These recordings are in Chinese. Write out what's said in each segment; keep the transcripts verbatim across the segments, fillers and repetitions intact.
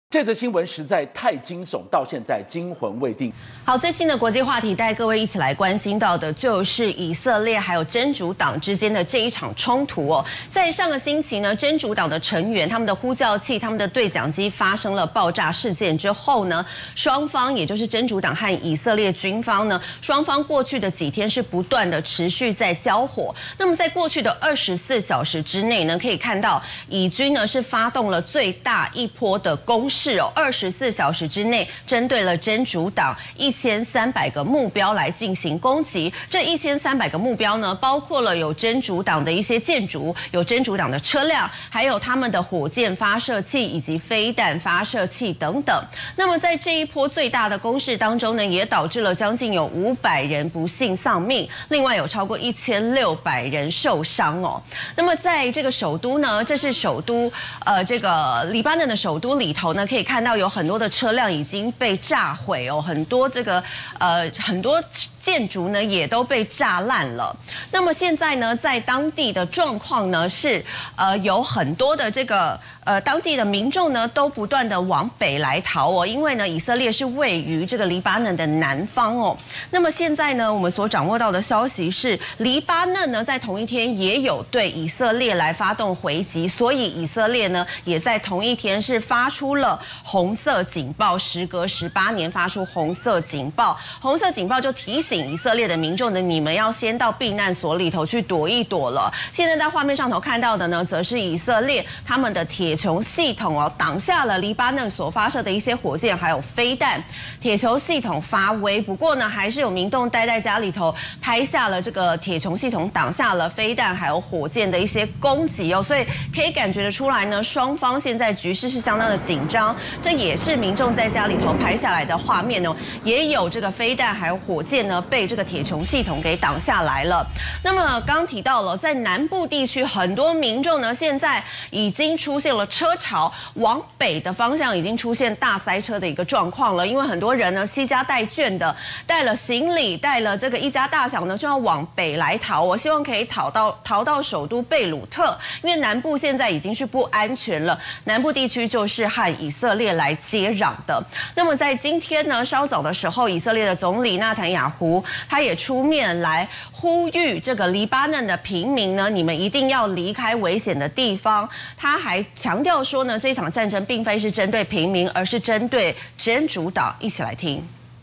这则新闻实在太惊悚，到现在惊魂未定。 好，最新的国际话题带各位一起来关心到的，就是以色列还有真主党之间的这一场冲突哦。在上个星期呢，真主党的成员他们的呼叫器、他们的对讲机发生了爆炸事件之后呢，双方也就是真主党和以色列军方呢，双方过去的几天是不断的持续在交火。那么在过去的二十四小时之内呢，可以看到以军呢是发动了最大一波的攻势。是哦，二十四小时之内，针对了真主党一千三百个目标来进行攻击。这一千三百个目标呢，包括了有真主党的一些建筑，有真主党的车辆，还有他们的火箭发射器以及飞弹发射器等等。那么在这一波最大的攻势当中呢，也导致了将近有五百人不幸丧命，另外有超过一千六百人受伤哦。那么在这个首都呢，这是首都呃这个黎巴嫩的首都里头呢。可以看到有很多的车辆已经被炸毁哦，很多这个呃很多建筑呢也都被炸烂了。那么现在呢，在当地的状况呢是呃有很多的这个呃当地的民众呢都不断的往北来逃哦，因为呢以色列是位于这个黎巴嫩的南方哦。那么现在呢，我们所掌握到的消息是，黎巴嫩呢在同一天也有对以色列来发动回击，所以以色列呢也在同一天是发出了红色警报，时隔十八年发出红色警报。红色警报就提醒以色列的民众呢，你们要先到避难所里头去躲一躲了。现在在画面上头看到的呢，则是以色列他们的铁穹系统哦，挡下了黎巴嫩所发射的一些火箭还有飞弹。铁穹系统发威，不过呢，还是有民众待在家里头拍下了这个铁穹系统挡下了飞弹还有火箭的一些攻击哦，所以可以感觉得出来呢，双方现在局势是相当的紧张。这也是民众在家里头拍下来的画面哦，也有这个飞弹还有火箭呢被这个铁穹系统给挡下来了。那么刚提到了，在南部地区，很多民众呢现在已经出现了车潮，往北的方向已经出现大塞车的一个状况了，因为很多人呢携家带眷的，带了行李，带了这个一家大小呢就要往北来逃，我希望可以逃到逃到首都贝鲁特，因为南部现在已经是不安全了，南部地区就是和以色列来接壤的。那么在今天呢，稍早的时候，以色列的总理纳坦雅胡他也出面来呼吁这个黎巴嫩的平民呢，你们一定要离开危险的地方。他还强调说呢，这场战争并非是针对平民，而是针对真主党。一起来听。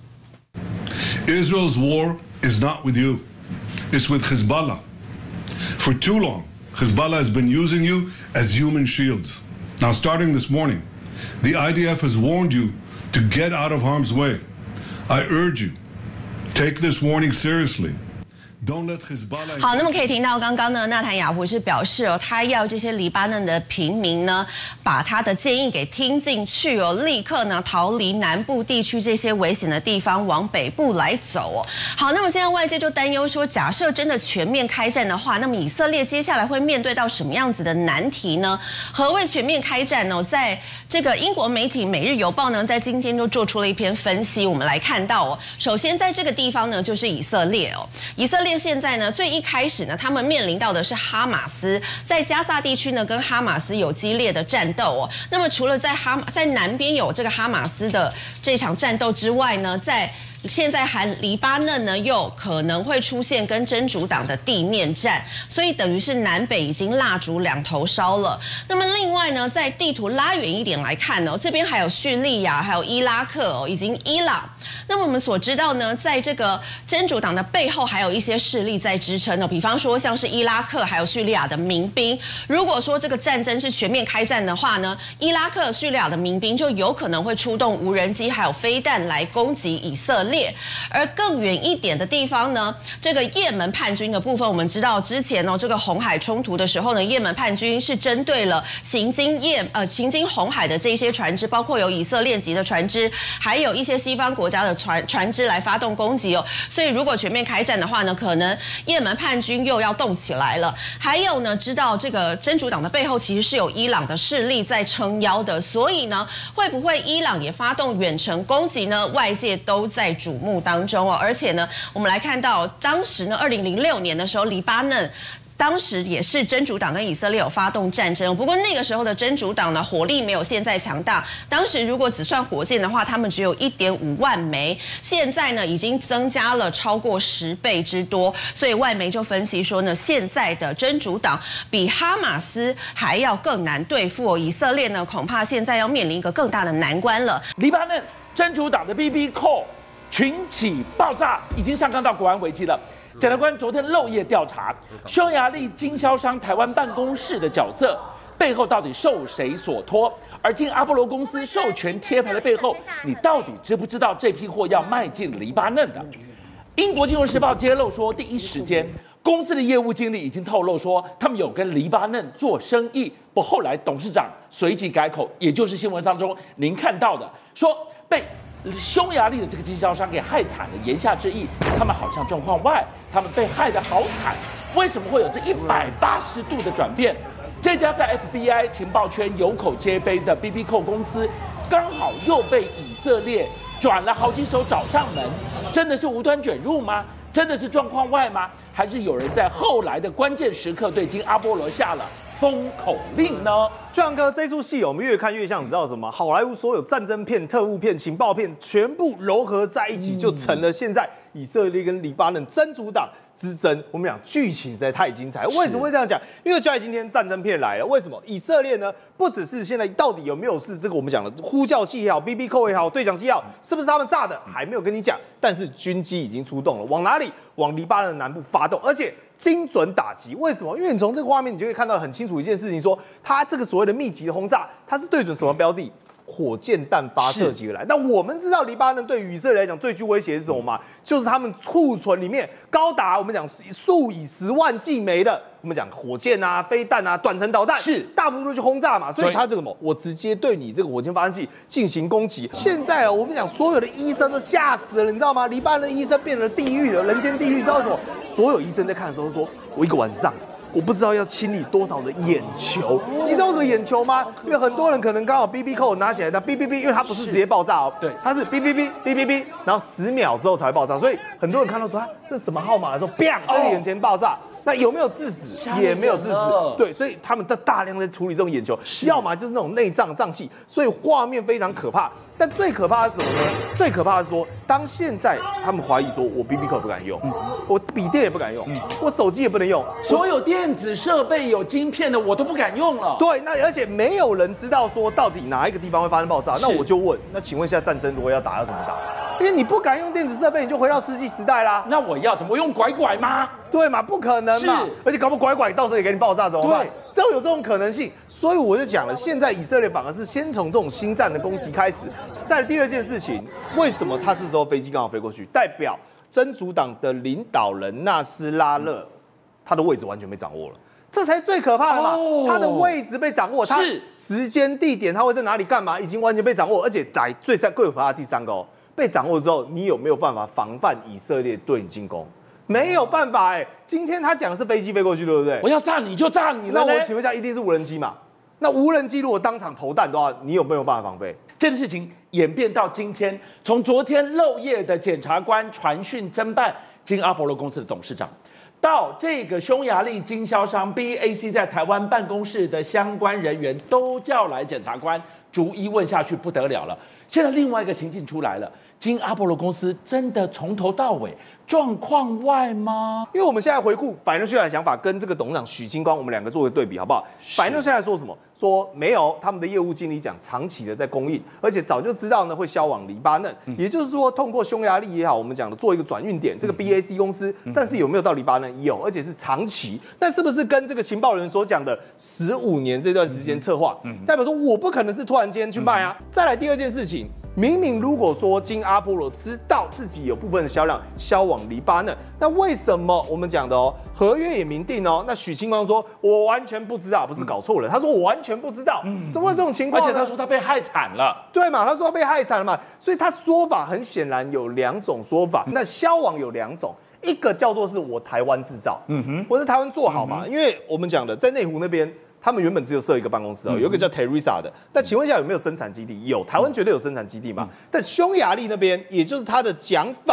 Israel's war is not with you, it's with Hezbollah. For too long, Hezbollah has been using you as human shields. Now, starting this morning, the I D F has warned you to get out of harm's way. I urge you, take this warning seriously. 好，那么可以听到刚刚呢，纳坦雅胡是表示哦，他要这些黎巴嫩的平民呢，把他的建议给听进去哦，立刻呢逃离南部地区这些危险的地方，往北部来走哦。好，那么现在外界就担忧说，假设真的全面开战的话，那么以色列接下来会面对到什么样子的难题呢？何谓全面开战呢？在这个英国媒体《每日邮报》呢，在今天就做出了一篇分析，我们来看到哦，首先在这个地方呢，就是以色列哦，以色列。现在呢，最一开始呢，他们面临到的是哈马斯，在加萨地区呢，跟哈马斯有激烈的战斗哦。那么除了在哈在南边有这个哈马斯的这场战斗之外呢，在现在还黎巴嫩呢，又可能会出现跟真主党的地面战，所以等于是南北已经蜡烛两头烧了。那么另外呢，在地图拉远一点来看哦，这边还有叙利亚，还有伊拉克哦，以及伊朗。那么我们所知道呢，在这个真主党的背后还有一些势力在支撑哦，比方说像是伊拉克还有叙利亚的民兵。如果说这个战争是全面开战的话呢，伊拉克、叙利亚的民兵就有可能会出动无人机还有飞弹来攻击以色列。而更远一点的地方呢，这个也门叛军的部分，我们知道之前哦，这个红海冲突的时候呢，也门叛军是针对了行经也呃行经红海的这些船只，包括有以色列籍的船只，还有一些西方国家的船船只来发动攻击哦。所以如果全面开战的话呢，可能也门叛军又要动起来了。还有呢，知道这个真主党的背后其实是有伊朗的势力在撑腰的，所以呢，会不会伊朗也发动远程攻击呢？外界都在瞩目当中哦。而且呢，我们来看到当时呢，二零零六年的时候，黎巴嫩当时也是真主党跟以色列有发动战争，不过那个时候的真主党呢，火力没有现在强大。当时如果只算火箭的话，他们只有一点五万枚，现在呢已经增加了超过十倍之多。所以外媒就分析说呢，现在的真主党比哈马斯还要更难对付哦。以色列呢，恐怕现在要面临一个更大的难关了。 黎巴嫩真主党的 B B Call 群起爆炸，已经上纲到国安危机了。检察官昨天漏夜调查匈牙利经销商台湾办公室的角色背后到底受谁所托？而经阿波罗公司授权贴牌的背后，你到底知不知道这批货要卖进黎巴嫩的？英国金融时报揭露说，第一时间公司的业务经理已经透露说，他们有跟黎巴嫩做生意。不，后来董事长随即改口，也就是新闻当中您看到的，说被匈牙利的这个经销商给害惨了。言下之意，他们好像状况外，他们被害得好惨。为什么会有这一百八十度的转变？这家在 F B I 情报圈有口皆碑的 B B Call 公司，刚好又被以色列转了好几手找上门。真的是无端卷入吗？真的是状况外吗？还是有人在后来的关键时刻对金阿波罗下了封口令呢？ 壮哥，这出戏我们越看越像，你知道什么？好莱坞所有战争片、特务片、情报片全部糅合在一起，就成了现在以色列跟黎巴嫩真主党之争。我们讲剧情实在太精彩，为什么会这样讲？因为就在今天战争片来了，为什么以色列呢？不只是现在到底有没有是这个我们讲的呼叫器也好 ，B B Call 也好，对讲机也好，是不是他们炸的？还没有跟你讲，但是军机已经出动了，往哪里？往黎巴嫩南部发动，而且精准打击。为什么？因为你从这个画面，你就会看到很清楚一件事情，说它这个所谓的密集的轰炸，它是对准什么标的？火箭弹发射起来。那我们知道黎巴嫩对于以色列来讲最具威胁是什么吗？就是他们库存里面高达我们讲数以十万计枚的，我们讲火箭啊、飞弹啊、短程导弹， 是大幅度去轰炸嘛。所以它这个什么，我直接对你这个火箭发射器进行攻击。现在啊，我们讲所有的医生都吓死了，你知道吗？黎巴嫩医生变成地狱了，人间地狱。你知道什么？所有医生在看的时候说，我一个晚上。我不知道要清理多少的眼球，你知道为什么眼球吗？因为很多人可能刚好 B B Call 拿起来，那 B B B， 因为它不是直接爆炸哦，对，它是 B B B B B B， 然后十秒之后才会爆炸，所以很多人看到说啊，这是什么号码的时候，砰，在眼前爆炸。那有没有致死？也没有致死。对，所以他们在大量在处理这种眼球，要么就是那种内脏脏器，所以画面非常可怕。但最可怕的是什么呢？最可怕的是说，当现在他们怀疑说，我 B B Call 不敢用，我笔电也不敢用，我手机也不能用， 所有电子设备有晶片的我都不敢用了。 对，那而且没有人知道说到底哪一个地方会发生爆炸。那我就问，那请问一下，战争如果要打要怎么打？因为你不敢用电子设备，你就回到世纪时代啦。 那我要怎么？我用拐拐吗？ 对嘛，不可能嘛。而且搞不好拐拐到时候也给你爆炸怎么办？都有这种可能性。所以我就讲了，现在以色列反而是先从这种新战的攻击开始。再来第二件事情，为什么他这时候飞机刚好飞过去？代表真主党的领导人纳斯拉勒，他的位置完全被掌握了。这才最可怕的嘛！哦、他的位置被掌握，他时间、地点，他会在哪里干嘛，已经完全被掌握。而且来最最可怕的第三个哦，被掌握之后，你有没有办法防范以色列对你进攻？没有办法哎、欸！今天他讲的是飞机飞过去，对不对？ 我要炸你就炸你了。 那我请问一下，一定是无人机嘛？那无人机如果当场投弹的话，你有没有办法防备？ 这件事情演变到今天，从昨天漏夜的检察官传讯侦办金阿波罗公司的董事长，到这个匈牙利经销商 B A C 在台湾办公室的相关人员都叫来检察官，逐一问下去不得了了。现在另外一个情境出来了。金阿波罗公司真的从头到尾状况外吗？ 因为我们现在回顾法院现在的想法，跟这个董事长许清光，我们两个做个对比，好不好？法院现在说什么？说没有，他们的业务经理讲长期的在供应，而且早就知道呢会销往黎巴嫩，嗯、也就是说通过匈牙利也好，我们讲的做一个转运点，这个 B A C 公司，嗯、但是有没有到黎巴嫩？有，而且是长期。那是不是跟这个情报人所讲的十五年这段时间策划，嗯、代表说我不可能是突然间去卖啊？嗯、再来第二件事情。明明如果说金阿波罗知道自己有部分的销量销往黎巴嫩，那为什么我们讲的哦，合约也明定哦？那许清光说，我完全不知道，不是搞错了，他说我完全不知道，嗯、怎么会这种情况呢？ 而且他说他被害惨了， 对嘛？他说他被害惨了嘛，所以他说法很显然有两种说法。那销往有两种，一个叫做是我台湾制造，嗯哼，我在台湾做好嘛，嗯、因为我们讲的在内湖那边。他们原本只有设一个办公室哦，有一个叫 Teresa 的。但请问一下，有没有生产基地？有，台湾绝对有生产基地嘛。但匈牙利那边，也就是他的讲法，因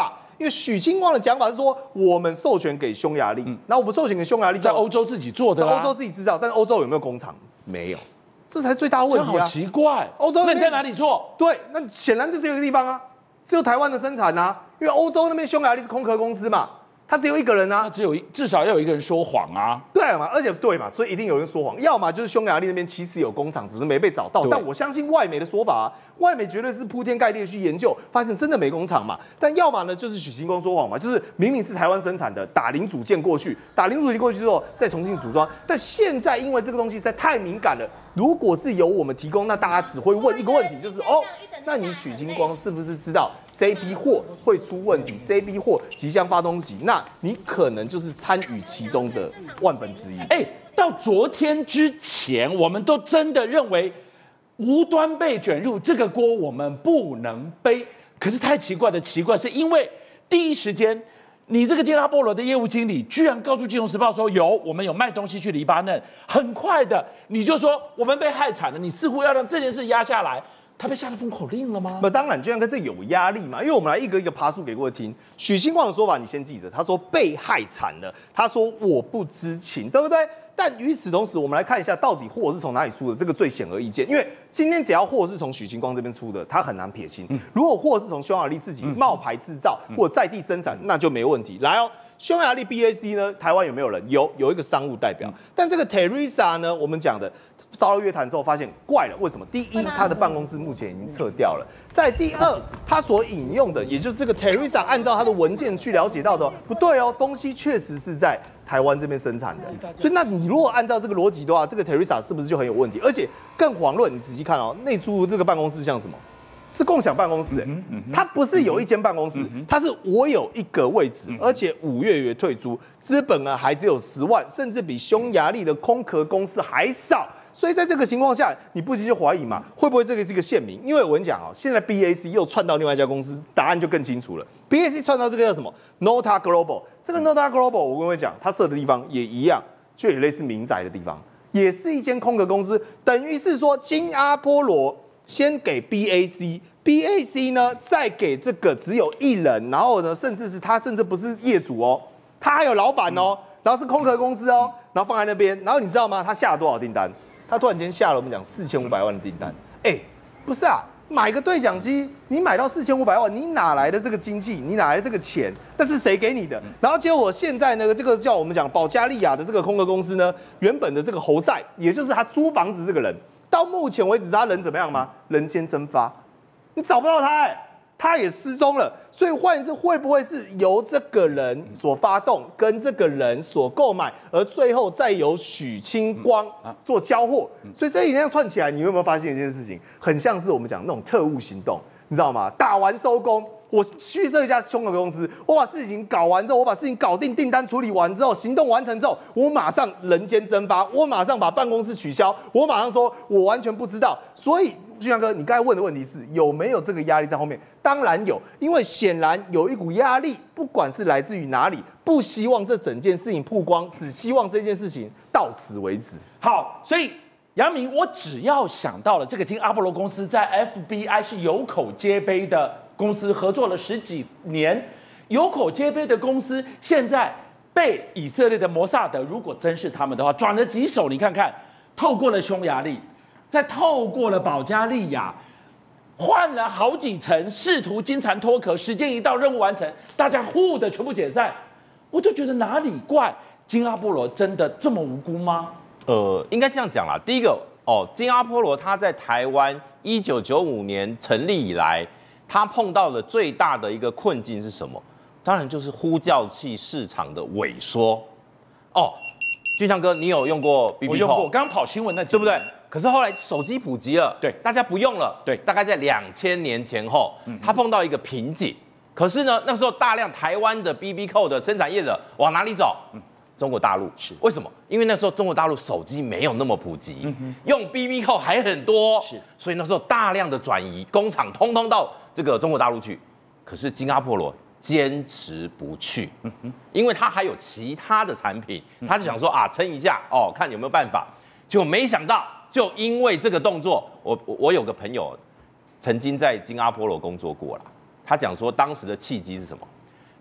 因为许金光的讲法是说，我们授权给匈牙利，然后我们授权给匈牙利， 在欧洲自己做的、啊， 在欧洲自己制造，但是欧洲有没有工厂？没有，这才是最大的问题啊！ 好奇怪， 欧洲那你在哪里做？ 对，那显然就只有一个地方啊，只有台湾的生产啊，因为欧洲那边匈牙利是空壳公司嘛。他只有一个人啊， 那只有至少要有一个人说谎啊， 对嘛，而且对嘛，所以一定有人说谎，要么就是匈牙利那边其实有工厂，只是没被找到。但我相信外媒的说法啊，外媒绝对是铺天盖地去研究，发现真的没工厂嘛。但要么呢，就是许金光说谎嘛，就是明明是台湾生产的，打零组件过去，打零组件过去之后再重新组装。但现在因为这个东西实在太敏感了，如果是由我们提供，那大家只会问一个问题，就是哦，那你许金光是不是知道？这批货会出问题，这批货即将发东西，那你可能就是参与其中的万分之一。 哎，到昨天之前，我们都真的认为无端被卷入这个锅，我们不能背。可是太奇怪的奇怪，是因为第一时间，你这个金阿波罗的业务经理居然告诉《金融时报》说有，我们有卖东西去黎巴嫩。很快的，你就说我们被害惨了，你似乎要让这件事压下来。他被下了封口令了吗？ 那当然，就像跟这有压力嘛，因为我们来一个一个爬树给各位听。许金光的说法，你先记着，他说被害惨了，他说我不知情，对不对？但与此同时，我们来看一下到底货是从哪里出的，这个最显而易见。因为今天只要货是从许金光这边出的，他很难撇清。如果货是从匈牙利自己冒牌制造或者在地生产，那就没问题。来哦。匈牙利 B A C 呢？台湾有没有人？有，有一个商务代表。但这个 Teresa 呢？我们讲的遭到约谈之后，发现怪了。为什么？第一，他的办公室目前已经撤掉了；再第二，他所引用的，也就是这个 Teresa 按照他的文件去了解到的，不对哦，东西确实是在台湾这边生产的。所以，那你如果按照这个逻辑的话，这个 Teresa 是不是就很有问题？而且更遑论，你仔细看哦，内出这个办公室像什么？是共享办公室、欸，它不是有一间办公室，它是我有一个位置，而且五月月退租，资本额还只有十万，甚至比匈牙利的空壳公司还少。所以在这个情况下，你不禁就怀疑嘛，会不会这个是一个县民？因为我跟你讲啊，现在 B A C 又串到另外一家公司，答案就更清楚了。B A C 串到这个叫什么 ？Nota Global， 这个 Nota Global 我跟各位讲，它设的地方也一样，就有类似民宅的地方，也是一间空壳公司，等于是说金阿波罗。先给 B A C，B A C 呢再给这个只有一人，然后呢，甚至是他甚至不是业主哦，他还有老板哦，然后是空壳公司哦，然后放在那边，然后你知道吗？他下了多少订单？他突然间下了我们讲四千五百万的订单，哎，不是啊，买个对讲机，你买到四千五百万，你哪来的这个经济？你哪来的这个钱？那是谁给你的？然后结果现在呢，这个叫我们讲保加利亚的这个空壳公司呢，原本的这个侯赛，也就是他租房子这个人。到目前为止，他人怎么样吗？人间蒸发，你找不到他、欸，他也失踪了。所以换言之，会不会是由这个人所发动，跟这个人所购买，而最后再由许清光做交货？所以这一样串起来，你有没有发现一件事情？很像是我们讲那种特务行动，你知道吗？打完收工。我虚设一家空壳公司，我把事情搞完之后，我把事情搞定，订单处理完之后，行动完成之后，我马上人间蒸发，我马上把办公室取消，我马上说我完全不知道。所以，俊翔哥，你刚才问的问题是有没有这个压力在后面？当然有，因为显然有一股压力，不管是来自于哪里，不希望这整件事情曝光，只希望这件事情到此为止。 好，所以杨明，我只要想到了这个金阿波罗公司在 F B I 是有口皆碑的。公司合作了十几年，有口皆碑的公司，现在被以色列的摩萨德，如果真是他们的话，转了几手，你看看，透过了匈牙利，再透过了保加利亚，换了好几层，试图金蝉脱壳，时间一到，任务完成，大家呼的全部解散，我就觉得哪里怪？金阿波罗真的这么无辜吗？ 呃，应该这样讲啦。第一个哦，金阿波罗他在台湾一九九五年成立以来。他碰到的最大的一个困境是什么？当然就是呼叫器市场的萎缩。哦，俊翔哥，你有用过 B B 扣？ 我用过，刚刚跑新闻那几对不对？可是后来手机普及了， 对， 大家不用了， 对， 大概在两千年前后，嗯、他碰到一个瓶颈。可是呢，那时候大量台湾的 B B 扣的生产业者往哪里走？嗯中国大陆是为什么？因为那时候中国大陆手机没有那么普及，嗯、用 B B 扣还很多， 是， 所以那时候大量的转移工厂，通通到这个中国大陆去。可是金阿波罗坚持不去，嗯、因为他还有其他的产品，他就想说啊，撑一下哦，看有没有办法。结果没想到，就因为这个动作，我我有个朋友曾经在金阿波罗工作过啦，他讲说当时的契机是什么？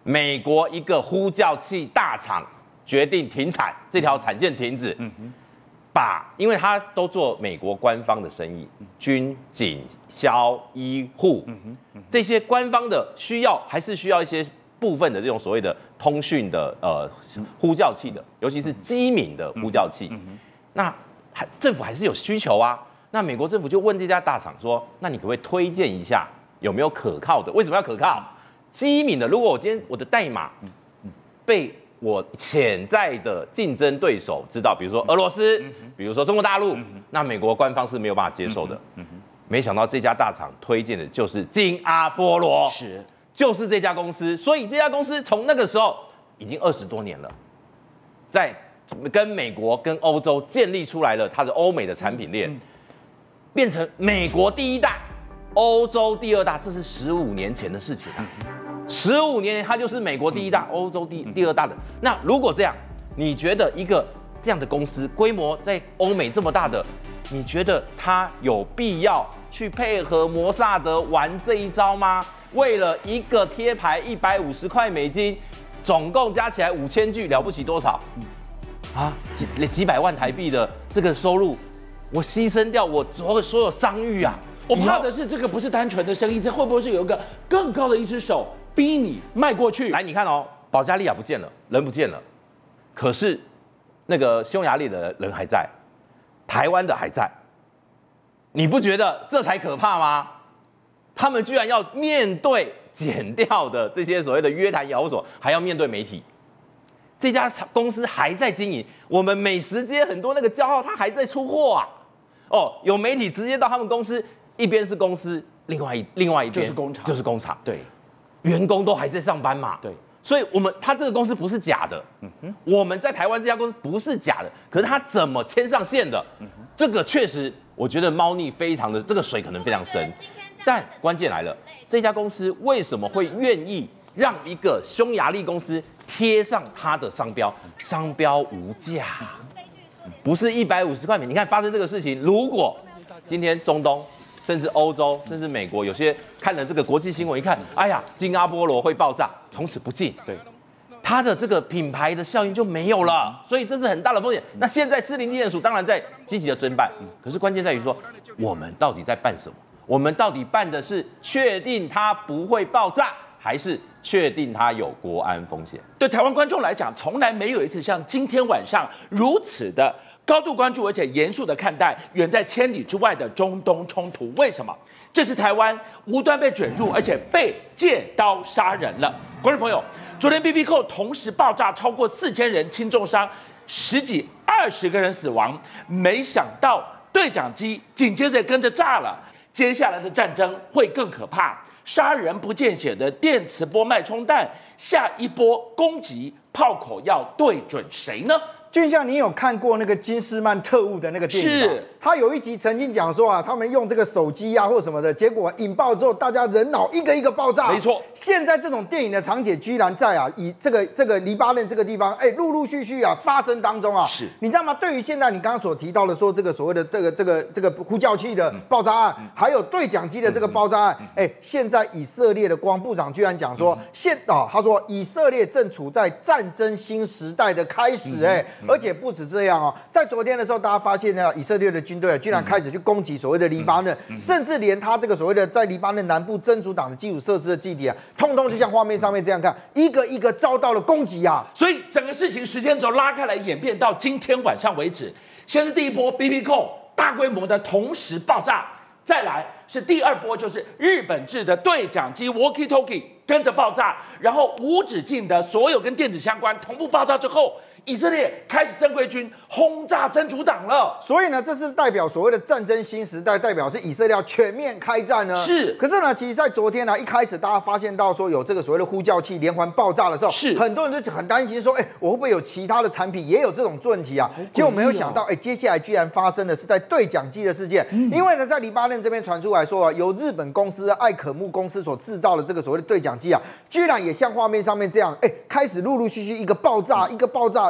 美国一个呼叫器大厂决定停产，这条产线停止，嗯哼，把因为他都做美国官方的生意，军警消医护，嗯哼，这些官方的需要还是需要一些部分的这种所谓的通讯的呃呼叫器的，尤其是机敏的呼叫器，嗯哼，那还政府还是有需求啊。那美国政府就问这家大厂说：“那你可不可以推荐一下有没有可靠的？为什么要可靠？机敏的，如果我今天我的代码被我潜在的竞争对手知道，比如说俄罗斯，比如说中国大陆，那美国官方是没有办法接受的。没想到这家大厂推荐的就是金阿波罗， 是， 就是这家公司。所以这家公司从那个时候已经二十多年了，在跟美国跟欧洲建立出来了它的欧美的产品链。”变成美国第一大，欧洲第二大，这是十五年前的事情啊！十五年前它就是美国第一大，欧洲第第二大的。那如果这样，你觉得一个这样的公司规模在欧美这么大的，你觉得它有必要去配合摩萨德玩这一招吗？为了一个贴牌一百五十块美金，总共加起来五千句，了不起多少？啊，几几百万台币的这个收入。我牺牲掉我所有所有商誉啊！ 我怕的是这个不是单纯的生意，这会不会是有一个更高的一只手逼你迈过去？ 来，你看哦，保加利亚不见了，人不见了，可是那个匈牙利的人还在，台湾的还在，你不觉得这才可怕吗？他们居然要面对减掉的这些所谓的约谈摇所，还要面对媒体。这家公司还在经营，我们美食街很多那个骄傲，它还在出货啊。哦，有媒体直接到他们公司，一边是公司，另外一另外一边就是工厂， 就是工厂。 对， 员工都还在上班嘛。 对， 所以我们他这个公司不是假的，嗯哼，我们在台湾这家公司不是假的，可是他怎么牵上线的？嗯哼，这个确实，我觉得猫腻非常的，这个水可能非常深。但关键来了，这家公司为什么会愿意让一个匈牙利公司贴上它的商标？商标无价。不是一百五十块美，你看发生这个事情，如果今天中东，甚至欧洲，甚至美国，有些看了这个国际新闻，一看，哎呀，金阿波罗会爆炸，从此不进，对，它的这个品牌的效应就没有了，所以这是很大的风险。那现在士林地检署当然在积极的侦办，可是关键在于说，我们到底在办什么？我们到底办的是确定它不会爆炸，还是确定它有国安风险？ 对台湾观众来讲，从来没有一次像今天晚上如此的高度关注，而且严肃的看待远在千里之外的中东冲突。为什么？这次台湾无端被卷入，而且被借刀杀人了。观众朋友，昨天 B B 扣同时爆炸，超过四千人轻重伤，十几二十个人死亡。没想到对讲机紧接着跟着炸了，接下来的战争会更可怕。杀人不见血的电磁波脉冲弹，下一波攻击炮口要对准谁呢？ 俊相，你有看过那个金斯曼特务的那个电影吗？ 是， 他有一集曾经讲说啊，他们用这个手机啊或什么的，结果引爆之后，大家人脑一个一个爆炸。 没错， 现在这种电影的场景居然在啊，以这个这个黎巴嫩这个地方，哎，陆陆续续啊发生当中啊。 是， 你知道吗？对于现在你刚刚所提到的说这个所谓的这个这个这个呼叫器的爆炸案，嗯、还有对讲机的这个爆炸案，哎、嗯，现在以色列的国防部长居然讲说，嗯、现啊，他说以色列正处在战争新时代的开始，哎、嗯，而且不止这。这样哦，在昨天的时候，大家发现呢，以色列的军队啊，居然开始去攻击所谓的黎巴嫩，嗯嗯、甚至连他这个所谓的在黎巴嫩南部真主党的基础设施的基地啊，通通就像画面上面这样看，一个一个遭到了攻击啊。 所以整个事情时间轴拉开来，演变到今天晚上为止，先是第一波 B B 扣大规模的同时爆炸，再来是第二波，就是日本制的对讲机 walkie talkie 跟着爆炸，然后无止境的所有跟电子相关同步爆炸之后。以色列开始正规军轰炸真主党了， 所以呢，这是代表所谓的战争新时代，代表是以色列要全面开战呢。 是， 可是呢，其实，在昨天呢，一开始大家发现到说有这个所谓的呼叫器连环爆炸的时候， 是很多人就很担心说，哎、欸，我会不会有其他的产品也有这种问题啊？哦、结果没有想到，哎、欸，接下来居然发生的是在对讲机的事件，嗯、因为呢，在黎巴嫩这边传出来说啊，由日本公司艾可木公司所制造的这个所谓的对讲机啊，居然也像画面上面这样，哎、欸，开始陆陆续续一个爆炸，嗯、一个爆炸。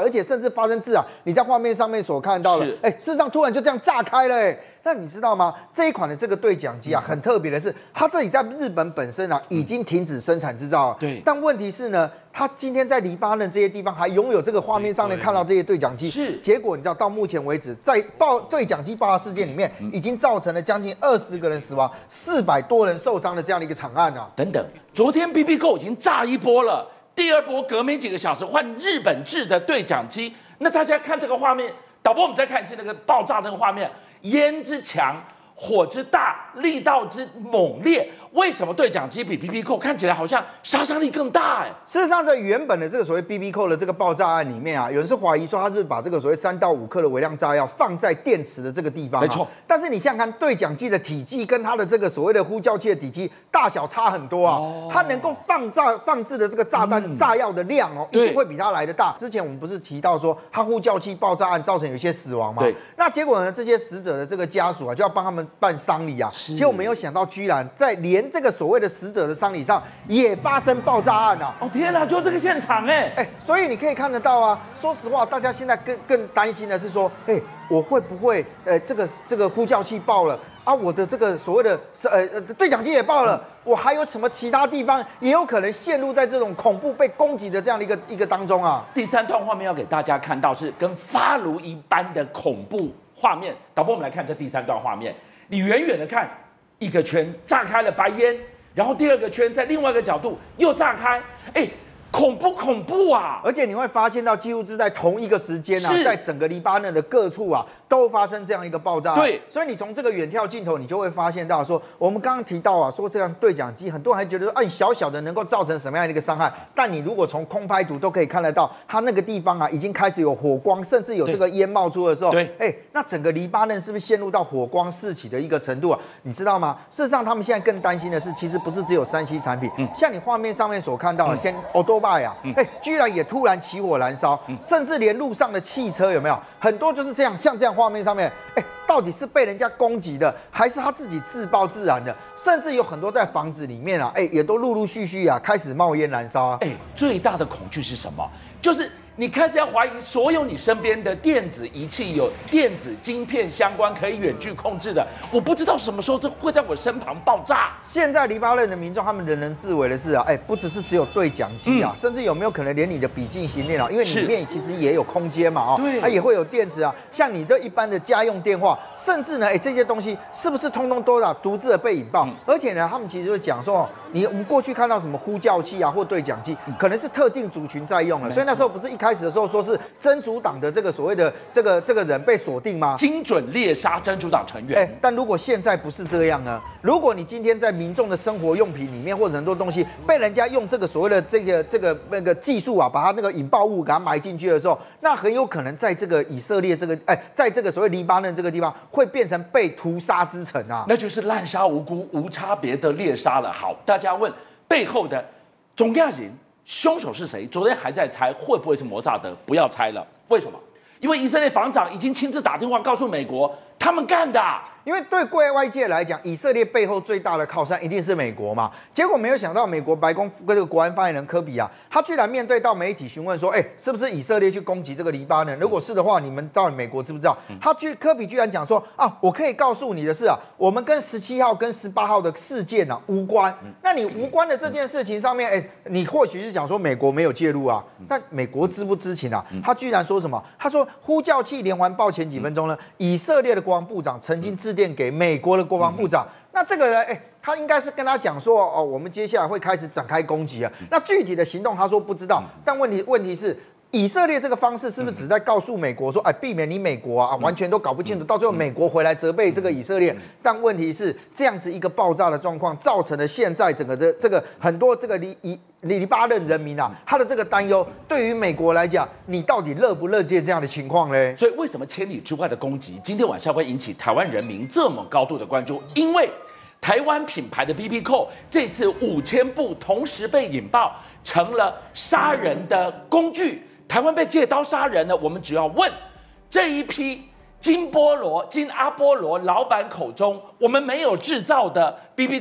而且甚至发生自燃。你在画面上面所看到的，哎，事实上突然就这样炸开了，哎。那你知道吗？这一款的这个对讲机啊，很特别的是，它这里在日本本身啊已经停止生产制造了。 对。 但问题是呢，它今天在黎巴嫩这些地方还拥有这个画面上面看到这些对讲机。 是。 结果你知道，到目前为止，在爆对讲机爆炸事件里面，已经造成了将近二十个人死亡、四百多人受伤的这样的一个惨案啊。 等等，昨天 B B Call 已经炸一波了，第二波隔没几个小时换日本制的对讲机。那大家看这个画面，导播我们再看一次那个爆炸那个画面，烟之强。火之大，力道之猛烈，为什么对讲机比 B B Call 看起来好像杀伤力更大？哎， 事实上，在原本的这个所谓 B B Call 的这个爆炸案里面啊，有人是怀疑说他是把这个所谓三到五克的微量炸药放在电池的这个地方、啊， 没错。 但是你想想看，对讲机的体积跟它的这个所谓的呼叫器的体积大小差很多啊，哦、它能够放炸放置的这个炸弹、嗯、炸药的量哦，一定会比它来的大。之前我们不是提到说，它呼叫器爆炸案造成有一些死亡吗？ 对。 那结果呢，这些死者的这个家属啊，就要帮他们办丧礼啊。结果没有想到，居然在连这个所谓的死者的丧礼上也发生爆炸案啊！ 哦天哪，就这个现场哎哎，所以你可以看得到啊。说实话，大家现在更更担心的是说，哎，我会不会呃这个这个呼叫器爆了啊？我的这个所谓的呃呃对讲机也爆了，我还有什么其他地方也有可能陷入在这种恐怖被攻击的这样的一个一个当中啊？ 第三段画面要给大家看到是跟发炉一般的恐怖画面，导播我们来看这第三段画面。你远远的看，一个圈炸开了白烟，然后第二个圈在另外一个角度又炸开，哎，恐不恐怖啊？ 而且你会发现到，几乎是在同一个时间啊，在整个黎巴嫩的各处啊，都发生这样一个爆炸。 对， 所以你从这个远眺镜头，你就会发现到说，我们刚刚提到啊，说这样对讲机，很多人还觉得说，哎，小小的能够造成什么样的一个伤害？但你如果从空拍图都可以看得到，它那个地方啊，已经开始有火光，甚至有这个烟冒出的时候， 对， 哎，那整个黎巴嫩是不是陷入到火光四起的一个程度啊？你知道吗？事实上，他们现在更担心的是，其实不是只有三 C 产品，嗯、像你画面上面所看到的，先 Autobahn 啊，哎、嗯，居然也突然起火燃烧，嗯、甚至连路上的汽车有没有很多就是这样，像这样画面上面，哎，到底是被人家攻击的，还是他自己自爆自燃的？甚至有很多在房子里面啊，哎，也都陆陆续续啊开始冒烟燃烧啊。 哎，最大的恐惧是什么？就是你开始要怀疑所有你身边的电子仪器有电子晶片相关可以远距控制的，我不知道什么时候这会在我身旁爆炸。 现在黎巴嫩的民众他们人人自危的是啊，哎，不只是只有对讲机啊，嗯、甚至有没有可能连你的笔记型电脑，因为里面其实也有空间嘛，哦， 对， 它也会有电池啊，像你的一般的家用电话，甚至呢，哎，这些东西是不是通通都啊独自的被引爆？嗯、而且呢，他们其实会讲说，你我们过去看到什么呼叫器啊或对讲机，可能是特定族群在用了，所以那时候不是一开始的时候说是真主党的这个所谓的这个这个人被锁定吗？ 精准猎杀真主党成员。 哎，但如果现在不是这样呢？如果你今天在民众的生活用品里面或者很多东西被人家用这个所谓的这个这个那个技术啊，把它那个引爆物给它埋进去的时候，那很有可能在这个以色列这个哎，在这个所谓黎巴嫩这个地方会变成被屠杀之城啊， 那就是滥杀无辜、无差别的猎杀了。好，大家问背后的总亚人。凶手是谁？昨天还在猜会不会是摩萨德，不要猜了。为什么？因为以色列防长已经亲自打电话告诉美国，他们干的。 因为对贵外界来讲，以色列背后最大的靠山一定是美国嘛。结果没有想到，美国白宫这个国安发言人科比啊，他居然面对到媒体询问说：“哎，是不是以色列去攻击这个黎巴嫩？如果是的话，你们到底美国知不知道？”他居科比居然讲说：“啊，我可以告诉你的是啊，我们跟十七号跟十八号的事件啊无关。那你无关的这件事情上面，哎，你或许是讲说美国没有介入啊，但美国知不知情啊？他居然说什么？他说呼叫器连环爆前几分钟呢，以色列的国防部长曾经致电给美国的国防部长，那这个人，哎，他应该是跟他讲说，哦，我们接下来会开始展开攻击啊。那具体的行动，他说不知道。但问题问题是，以色列这个方式是不是只在告诉美国说，哎，避免你美国啊完全都搞不清楚，到最后美国回来责备这个以色列？但问题是，这样子一个爆炸的状况，造成了现在整个的这个很多这个黎黎黎巴嫩人民啊，他的这个担忧，对于美国来讲，你到底乐不乐见这样的情况嘞？ 所以为什么千里之外的攻击，今天晚上会引起台湾人民这么高度的关注？因为台湾品牌的 B B Call 这次五千部同时被引爆，成了杀人的工具。台湾被借刀杀人了，我们只要问这一批金波罗、金阿波罗老板口中，我们没有制造的 B B Call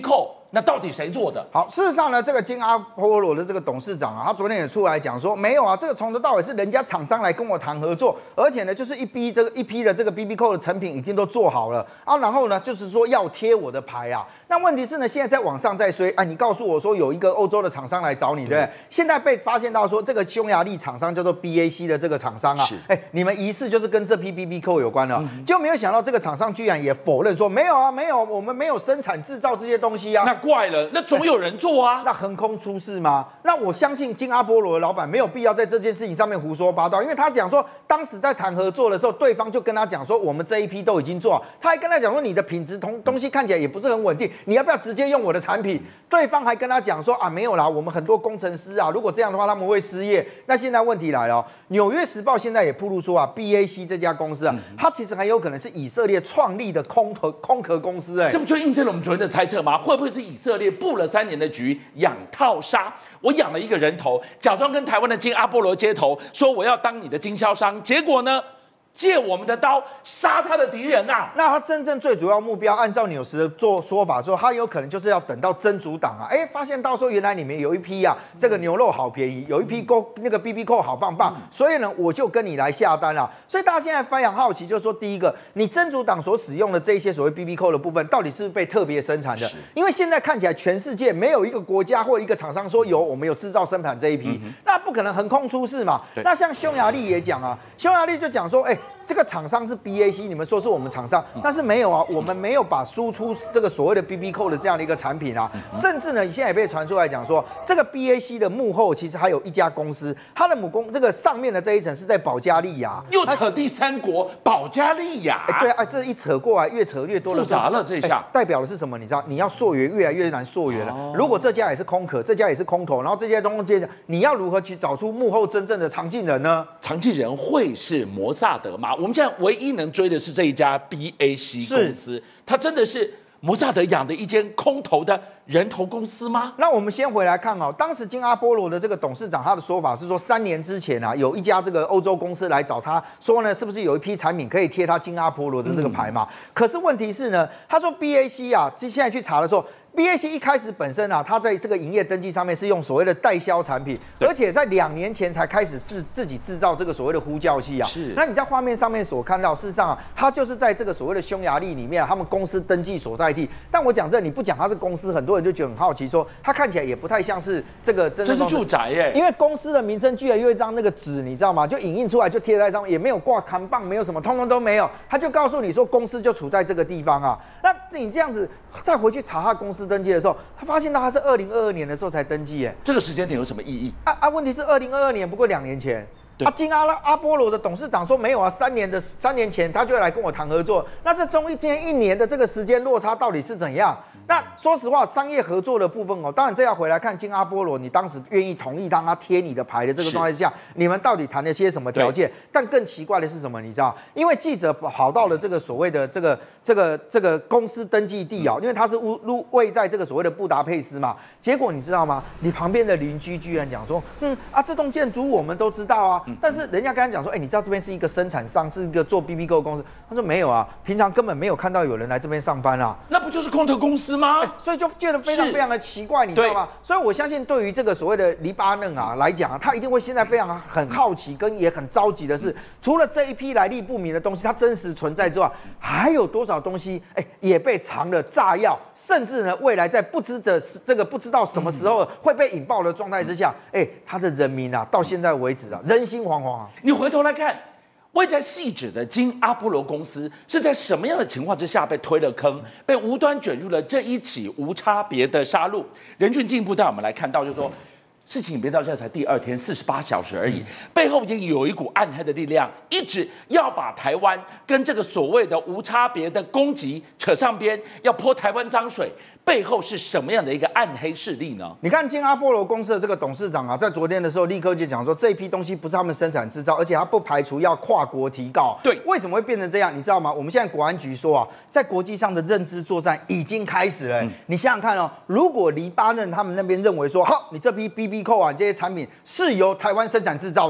那到底谁做的？ 好，事实上呢，这个金阿波罗的这个董事长啊，他昨天也出来讲说，没有啊，这个从头到尾是人家厂商来跟我谈合作，而且呢，就是一批这个一批的这个 B B 扣的成品已经都做好了啊，然后呢，就是说要贴我的牌啊。那问题是呢，现在在网上在追，哎，你告诉我说有一个欧洲的厂商来找你，对不对？现在被发现到说这个匈牙利厂商叫做 B A C 的这个厂商啊，哎，你们疑似就是跟这批 B B 扣有关了，嗯、就没有想到这个厂商居然也否认说没有啊，没有，我们没有生产制造这些东西啊。 那怪了，那总有人做啊。 那横空出世吗？那我相信金阿波罗的老板没有必要在这件事情上面胡说八道，因为他讲说当时在谈合作的时候，对方就跟他讲说我们这一批都已经做好，他还跟他讲说你的品质同东西看起来也不是很稳定，你要不要直接用我的产品？对方还跟他讲说啊没有啦，我们很多工程师啊，如果这样的话他们会失业。那现在问题来了、哦，纽约时报现在也曝露说啊 ，B A C 这家公司啊，嗯、它其实很有可能是以色列创立的空壳空壳公司、欸，哎， 这不就印证了我们昨天的猜测吗？会不会是以色列布了三年的局，养套杀？我养了一个人头，假装跟台湾的金阿波罗接头，说我要当你的经销商，结果呢？借我们的刀杀他的敌人啊！ 那他真正最主要目标，按照纽时的做说法说，他有可能就是要等到真主党啊，哎，发现到说原来里面有一批啊，这个牛肉好便宜，有一批勾那个 B B 扣好棒棒，嗯、所以呢，我就跟你来下单了。所以大家现在非常好奇，就是说，第一个，你真主党所使用的这一些所谓 B B 扣的部分，到底是不是被特别生产的？因为现在看起来全世界没有一个国家或一个厂商说有我们有制造生产这一批，嗯、那不可能横空出世嘛。那像匈牙利也讲啊，匈牙利就讲说，哎。这个厂商是 B A C， 你们说是我们厂商，但是没有啊，我们没有把输出这个所谓的 B B 扣的这样的一个产品啊，甚至呢，现在也被传出来讲说，这个 B A C 的幕后其实还有一家公司，它的母公这个上面的这一层是在保加利亚， 又扯第三国保加利亚， 哎，对啊，这一扯过来越扯越多了， 复杂了这一下， 代表的是什么？你知道，你要溯源越来越难溯源了。哦、如果这家也是空壳，这家也是空头，然后这些东西，你要如何去找出幕后真正的藏镜人呢？ 藏镜人会是摩萨德吗？我们现在唯一能追的是这一家 B A C 公司，它真的是摩萨德养的一间空头的人头公司吗？ 那我们先回来看哦，当时金阿波罗的这个董事长他的说法是说，三年之前啊，有一家这个欧洲公司来找他说呢，是不是有一批产品可以贴他金阿波罗的这个牌嘛？嗯、可是问题是呢，他说 B A C 啊，现在去查的时候。B A C 一开始本身啊，它在这个营业登记上面是用所谓的代销产品，而且在两年前才开始自自己制造这个所谓的呼叫器啊。 是。那你在画面上面所看到，事实上啊，它就是在这个所谓的匈牙利里面、啊，他们公司登记所在地。但我讲这，你不讲它是公司，很多人就觉得很好奇说，说它看起来也不太像是这个真正。 这是住宅耶。 因为公司的名称居然有一张那个纸，你知道吗？就影印出来就贴在上面，也没有挂扛棒，没有什么，通通都没有。他就告诉你说，公司就处在这个地方啊。那你这样子再回去查他公司登记的时候，他发现到他是二零二二年的时候才登记，耶， 这个时间点有什么意义？ 啊啊！问题是二零二二年不过两年前，啊，金阿拉阿波罗的董事长说没有啊，三年的三年前他就来跟我谈合作，那这中间一年的这个时间落差到底是怎样？那说实话，商业合作的部分哦，当然这要回来看金阿波罗，你当时愿意同意让他贴你的牌的这个状态下，你们到底谈了些什么条件？但更奇怪的是什么？你知道，因为记者跑到了这个所谓的这个这个这个公司登记地啊、哦，因为它是位位在这个所谓的布达佩斯嘛，结果你知道吗？你旁边的邻居居然讲说，嗯啊，这栋建筑我们都知道啊，但是人家跟他讲说，哎，你知道这边是一个生产商，是一个做 B B 扣的公司，他说没有啊，平常根本没有看到有人来这边上班啊， 那不就是空头公司吗？ 欸、所以就觉得非常非常的奇怪，你知道吗？所以我相信，对于这个所谓的黎巴嫩啊来讲啊，他一定会现在非常很好奇，跟也很着急的是，除了这一批来历不明的东西它真实存在之外，还有多少东西哎、欸、也被藏了炸药，甚至呢未来在不知的这个不知道什么时候会被引爆的状态之下，哎、欸，他的人民啊到现在为止啊人心惶惶啊。 你回头来看。位在细指的金阿波罗公司是在什么样的情况之下被推了坑，被无端卷入了这一起无差别的杀戮？人群进一步带我们来看到，就是说事情演变到现在才第二天四十八小时而已，背后也有一股暗黑的力量，一直要把台湾跟这个所谓的无差别的攻击扯上边，要泼台湾脏水。背后是什么样的一个暗黑势力呢？ 你看金阿波罗公司的这个董事长啊，在昨天的时候立刻就讲说，这一批东西不是他们生产制造，而且他不排除要跨国提告。 对， 为什么会变成这样？你知道吗？我们现在国安局说啊，在国际上的认知作战已经开始了、欸。嗯、你想想看哦，如果黎巴嫩他们那边认为说，好，你这批 B B 扣啊这些产品是由台湾生产制造的。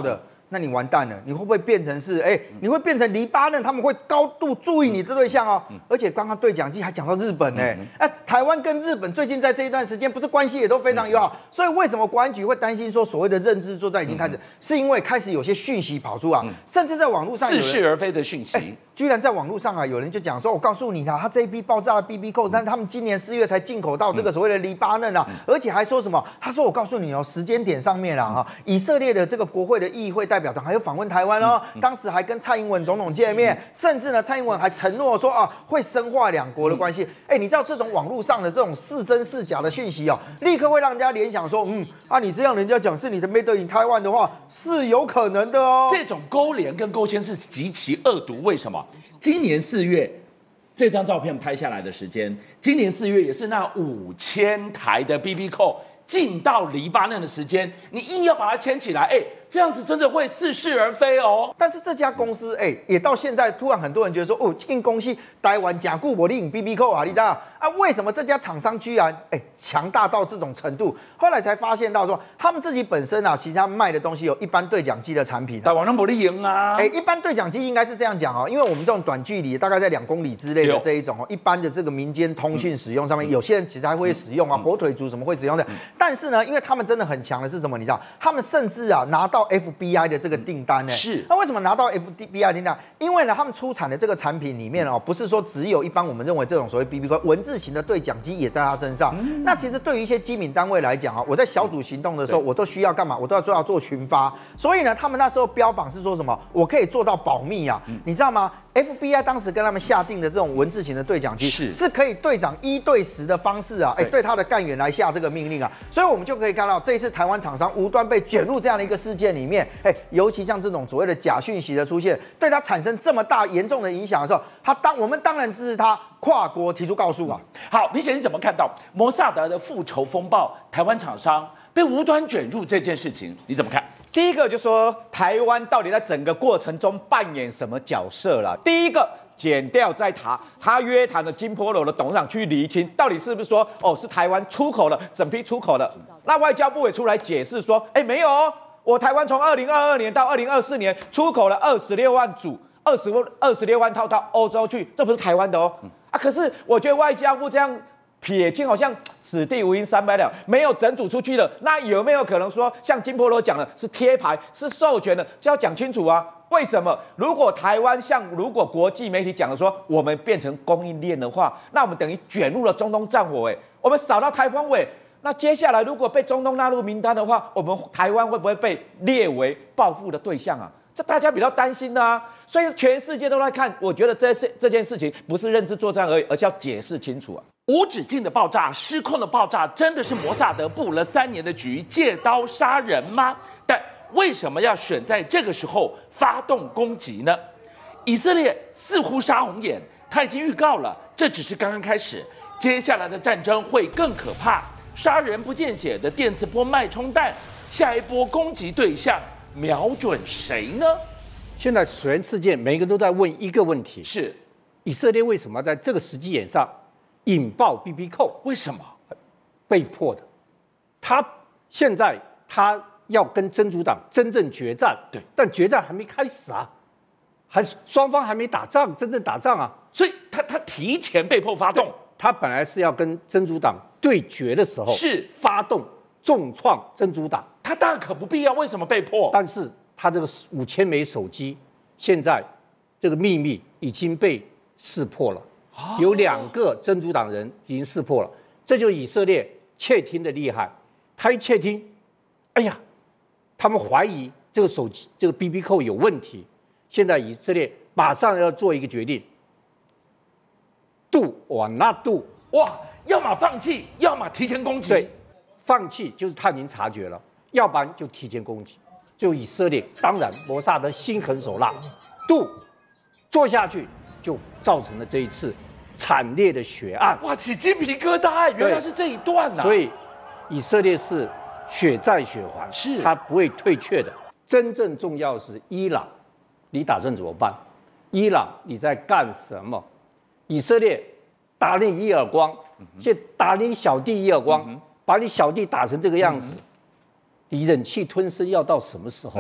那你完蛋了，你会不会变成是哎，你会变成黎巴嫩他们会高度注意你的对象哦？而且刚刚对讲机还讲到日本呢，哎，台湾跟日本最近在这一段时间不是关系也都非常友好，所以为什么国安局会担心说所谓的认知作战已经开始，是因为开始有些讯息跑出啊，甚至在网络上似是而非的讯息， 居然在网络上啊，有人就讲说，我告诉你啦，他这一批爆炸的 B B 扣，但他们今年四月才进口到这个所谓的黎巴嫩啊，而且还说什么？他说我告诉你哦，时间点上面啊，哈，以色列的这个国会的议会代表团还有访问台湾哦，当时还跟蔡英文总统见面，甚至呢，蔡英文还承诺说啊，会深化两国的关系。哎，你知道这种网络上的这种是真是假的讯息哦，立刻会让人家联想说，嗯啊，你这样人家讲是你的 Made in Taiwan 的话，是有可能的哦。 这种勾连跟勾牵是极其恶毒，为什么？今年四月。这张照片拍下来的时间，今年四月也是那五千台的 B B 扣进到黎巴嫩的时间，你硬要把它牵起来，哎，这样子真的会似是而非哦。 但是这家公司，哎，也到现在突然很多人觉得说，哦，这间公司台湾假固我领 B B 扣啊，你知道啊？为什么这家厂商居然哎强大到这种程度？后来才发现到说，他们自己本身啊，其实他们卖的东西有一般对讲机的产品， 台湾人不利赢啊。 哎，一般对讲机应该是这样讲哦，因为我们这种短距离，大概在两公里之类的这一种哦，一般的这个民间通讯使用上面，有些人其实还会使用啊，火腿族什么会使用的。但是呢，因为他们真的很强的是什么？你知道，他们甚至啊拿到 F B I 的这个订单呢。 是。 那为什么拿到 F B I 订单？因为呢，他们出产的这个产品里面哦，不是说只有一般我们认为这种所谓 B B 扣文字型的对讲机也在他身上。嗯、那其实对于一些机敏单位来讲啊，我在小组行动的时候，我都需要干嘛？我都要做要做群发。所以呢，他们那时候标榜是说什么？我可以做到保密啊，嗯、你知道吗 ？F B I 当时跟他们下定的这种文字型的对讲机，是是可以队长一对十的方式啊，哎，对他的干员来下这个命令啊。所以我们就可以看到，这一次台湾厂商无端被卷入这样的一个事件里面，哎，尤其像这种所谓的假讯息的出现，对他产生这么大严重的影响的时候，他当我们当然支持他跨国提出告诉啊。 好，明显你怎么看到摩萨德的复仇风暴，台湾厂商被无端卷入这件事情，你怎么看？ 第一个就说台湾到底在整个过程中扮演什么角色了？第一个检调在谈，他约谈的金波楼的董事长去厘清，到底是不是说哦是台湾出口了整批出口的？那外交部也出来解释说，哎没有哦，我台湾从二零二二年到二零二四年出口了二十六万组，二十二十六万套到欧洲去，这不是台湾的哦。啊，可是我觉得外交部这样撇清，好像此地无银三百两，没有整组出去了。那有没有可能说，像金波罗讲的，是贴牌，是授权的，就要讲清楚啊？为什么？如果台湾像如果国际媒体讲的说，我们变成供应链的话，那我们等于卷入了中东战火，哎，我们扫到台风尾。那接下来如果被中东纳入名单的话，我们台湾会不会被列为报复的对象啊？这大家比较担心的啊，所以全世界都在看。我觉得这事这件事情不是认知作战而已，而是要解释清楚啊。 无止境的爆炸，失控的爆炸，真的是摩萨德布了三年的局，借刀杀人吗？但为什么要选在这个时候发动攻击呢？以色列似乎杀红眼，他已经预告了，这只是刚刚开始，接下来的战争会更可怕。杀人不见血的电磁波脉冲弹，下一波攻击对象瞄准谁呢？ 现在全世界每个人都在问一个问题： 是以色列为什么在这个时机点上引爆 B B 扣？ 为什么？ 被迫的。他现在他要跟真主党真正决战， 对， 但决战还没开始啊，还双方还没打仗，真正打仗啊， 所以他他提前被迫发动。 他本来是要跟真主党对决的时候， 是发动重创真主党， 他大可不必要，为什么被迫？ 但是他这个五千枚手机，现在这个秘密已经被识破了，哦、有两个真主党人已经识破了，这就是以色列窃听的厉害。他一窃听，哎呀，他们怀疑这个手机这个 B B 扣有问题，现在以色列马上要做一个决定。Do or not do？ 哇，要么放弃，要么提前攻击。 对，放弃就是他已经察觉了，要不然就提前攻击。就以色列，当然摩萨德心狠手辣 ，do 做下去就造成了这一次惨烈的血案。 哇，起鸡皮疙瘩，原来是这一段啊！ 所以以色列是血债血还， 是他不会退却的。真正重要的是伊朗，你打算怎么办？伊朗你在干什么？以色列打你一耳光，现在打你小弟一耳光，嗯、把你小弟打成这个样子，嗯、你忍气吞声要到什么时候？嗯、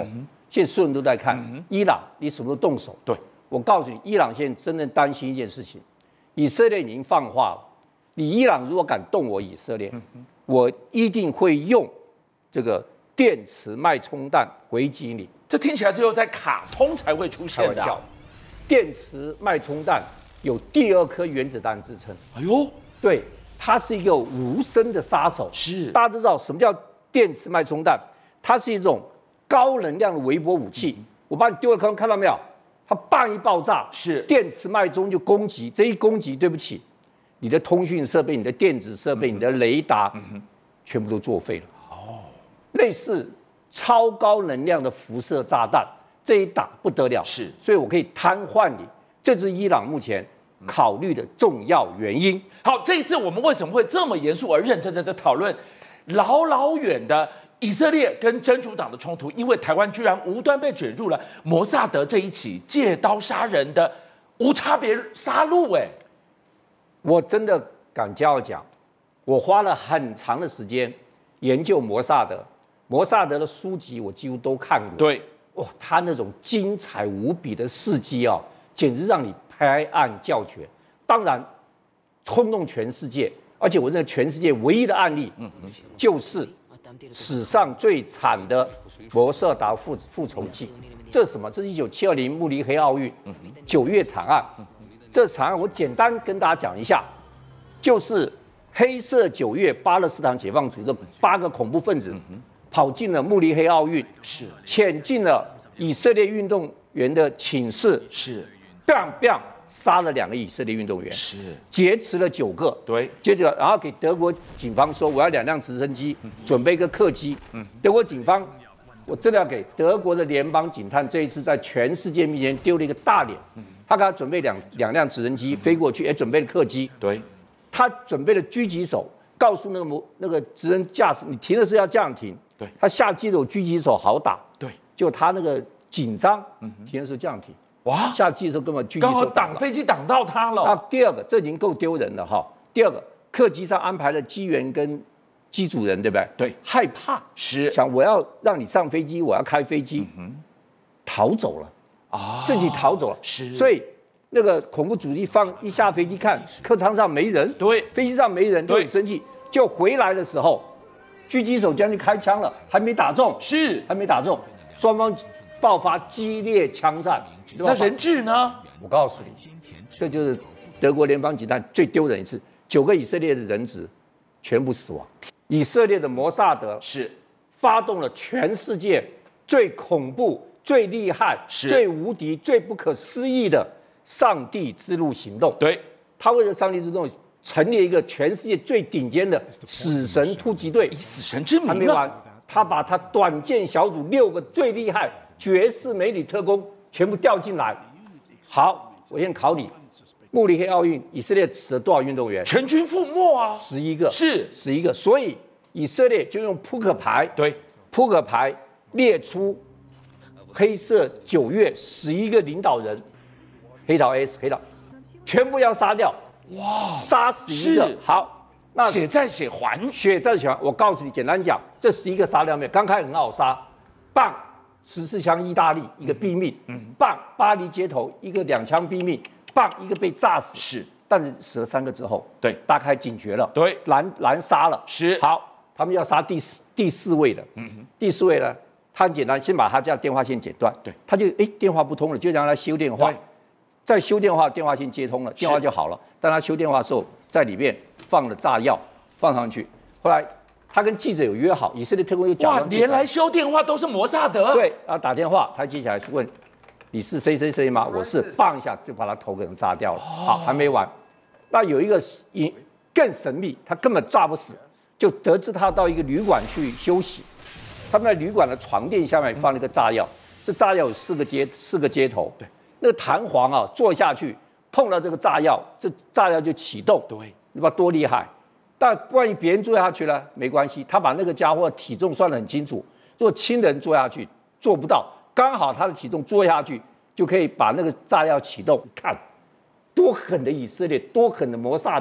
现在所有人都在看、嗯、伊朗，你什么时候动手？ 对， 我告诉你，伊朗现在真正担心一件事情，以色列已经放话了，你伊朗如果敢动我以色列，嗯、我一定会用这个电磁脉冲弹回击你。 这听起来只有在卡通才会出现的、啊。 电磁脉冲弹有第二颗原子弹之称。 哎呦， 对，它是一个无声的杀手。 是， 大家都知道什么叫电磁脉冲弹？它是一种高能量的微波武器。嗯、我把你丢了空，看到没有？它棒一爆炸， 是电磁脉冲就攻击。这一攻击，对不起，你的通讯设备、你的电子设备、嗯、你的雷达，嗯、全部都作废了。哦，类似超高能量的辐射炸弹。这一打不得了， 是， 所以我可以瘫痪你，这是伊朗目前考虑的重要原因。 好，这一次我们为什么会这么严肃而认真的在讨论老老远的以色列跟真主党的冲突？因为台湾居然无端被卷入了摩萨德这一起借刀杀人的无差别杀戮。哎， 我真的敢骄傲讲，我花了很长的时间研究摩萨德，摩萨德的书籍我几乎都看过。 对。 哇、哦，他那种精彩无比的事迹啊，简直让你拍案叫绝。当然，轰动全世界，而且我认为全世界唯一的案例，嗯、就是史上最惨的摩萨德复复仇记。这是什么？这是一九七二年慕尼黑奥运九月惨案。这惨案我简单跟大家讲一下，就是黑色九月巴勒斯坦解放组的八个恐怖分子。嗯跑进了慕尼黑奥运， 是潜进了以色列运动员的寝室， 是 ，bang bang 杀了两个以色列运动员， 是劫持了九个， 对， 接着然后给德国警方说我要两辆直升机，嗯、准备一个客机，嗯，德国警方，我真的要给德国的联邦警探这一次在全世界面前丢了一个大脸，嗯、他给他准备两两辆直升机飞过去，也准备了客机， 对， 他准备了狙击手，告诉那个摩那个直升驾驶，你停的是要这样停。 对， 他下机的有狙击手好打， 对， 就他那个紧张，嗯，停的时候这样停， 哇， 下机的时候根本狙击手刚好挡飞机挡到他了。 那第二个，这已经够丢人了哈。第二个，客机上安排了机员跟机主人，对不对？ 对， 害怕是想我要让你上飞机，我要开飞机，嗯、逃走了啊，自己逃走了， 是， 所以那个恐怖主义放一下飞机看客舱上没人， 对， 飞机上没人，都很生气，就回来的时候。狙击手将去开枪了，还没打中， 是还没打中，双方爆发激烈枪战。 那人质呢？ 我告诉你，这就是德国联邦警探最丢人一次，九个以色列的人质全部死亡。以色列的摩萨德是发动了全世界最恐怖、最厉害、最无敌、最不可思议的上帝之路行动。 对， 他为了上帝之路。成立一个全世界最顶尖的死神突击队， 以死神之名还没完，他把他短剑小组六个最厉害绝世美女特工全部调进来。好，我先考你，慕尼黑奥运以色列死了多少运动员？ 全军覆没啊， 十一个， 是十一个。所以以色列就用扑克牌， 对， 扑克牌列出黑色九月十一个领导人，黑桃 S 黑桃，全部要杀掉。哇！杀死一个好， 那血债血还， 血债血还。我告诉你，简单讲，这十一个杀掉没有？刚开始很好杀，棒十四枪意大利一个毙命，嗯，棒巴黎街头一个两枪毙命，棒一个被炸死， 是， 但是死了三个之后， 对， 大开警觉了， 对， 拦拦杀了， 是。 好，他们要杀第四第四位的，嗯哼，第四位呢，他很简单，先把他家电话线剪断， 对， 他就哎电话不通了，就让他修电话。再修电话，电话线接通了，电话就好了。但他修电话的时候，在里面放了炸药，放上去。后来他跟记者有约好，以色列特工又假装。 哇，连来修电话都是摩萨德。 对，然后打电话，他接下来问：“你是谁谁谁吗？”我是，棒一下就把他头给人炸掉了。好，还没完。那有一个更神秘，他根本炸不死，就得知他到一个旅馆去休息。他们在旅馆的床垫下面放了一个炸药，这炸药有四个接四个接头。对。那个弹簧啊，坐下去碰到这个炸药，这炸药就启动。 对， 你知道多厉害？但万一别人坐下去了，没关系，他把那个家伙的体重算得很清楚。如果亲人坐下去做不到，刚好他的体重坐下去就可以把那个炸药启动。看，多狠的以色列，多狠的摩萨德，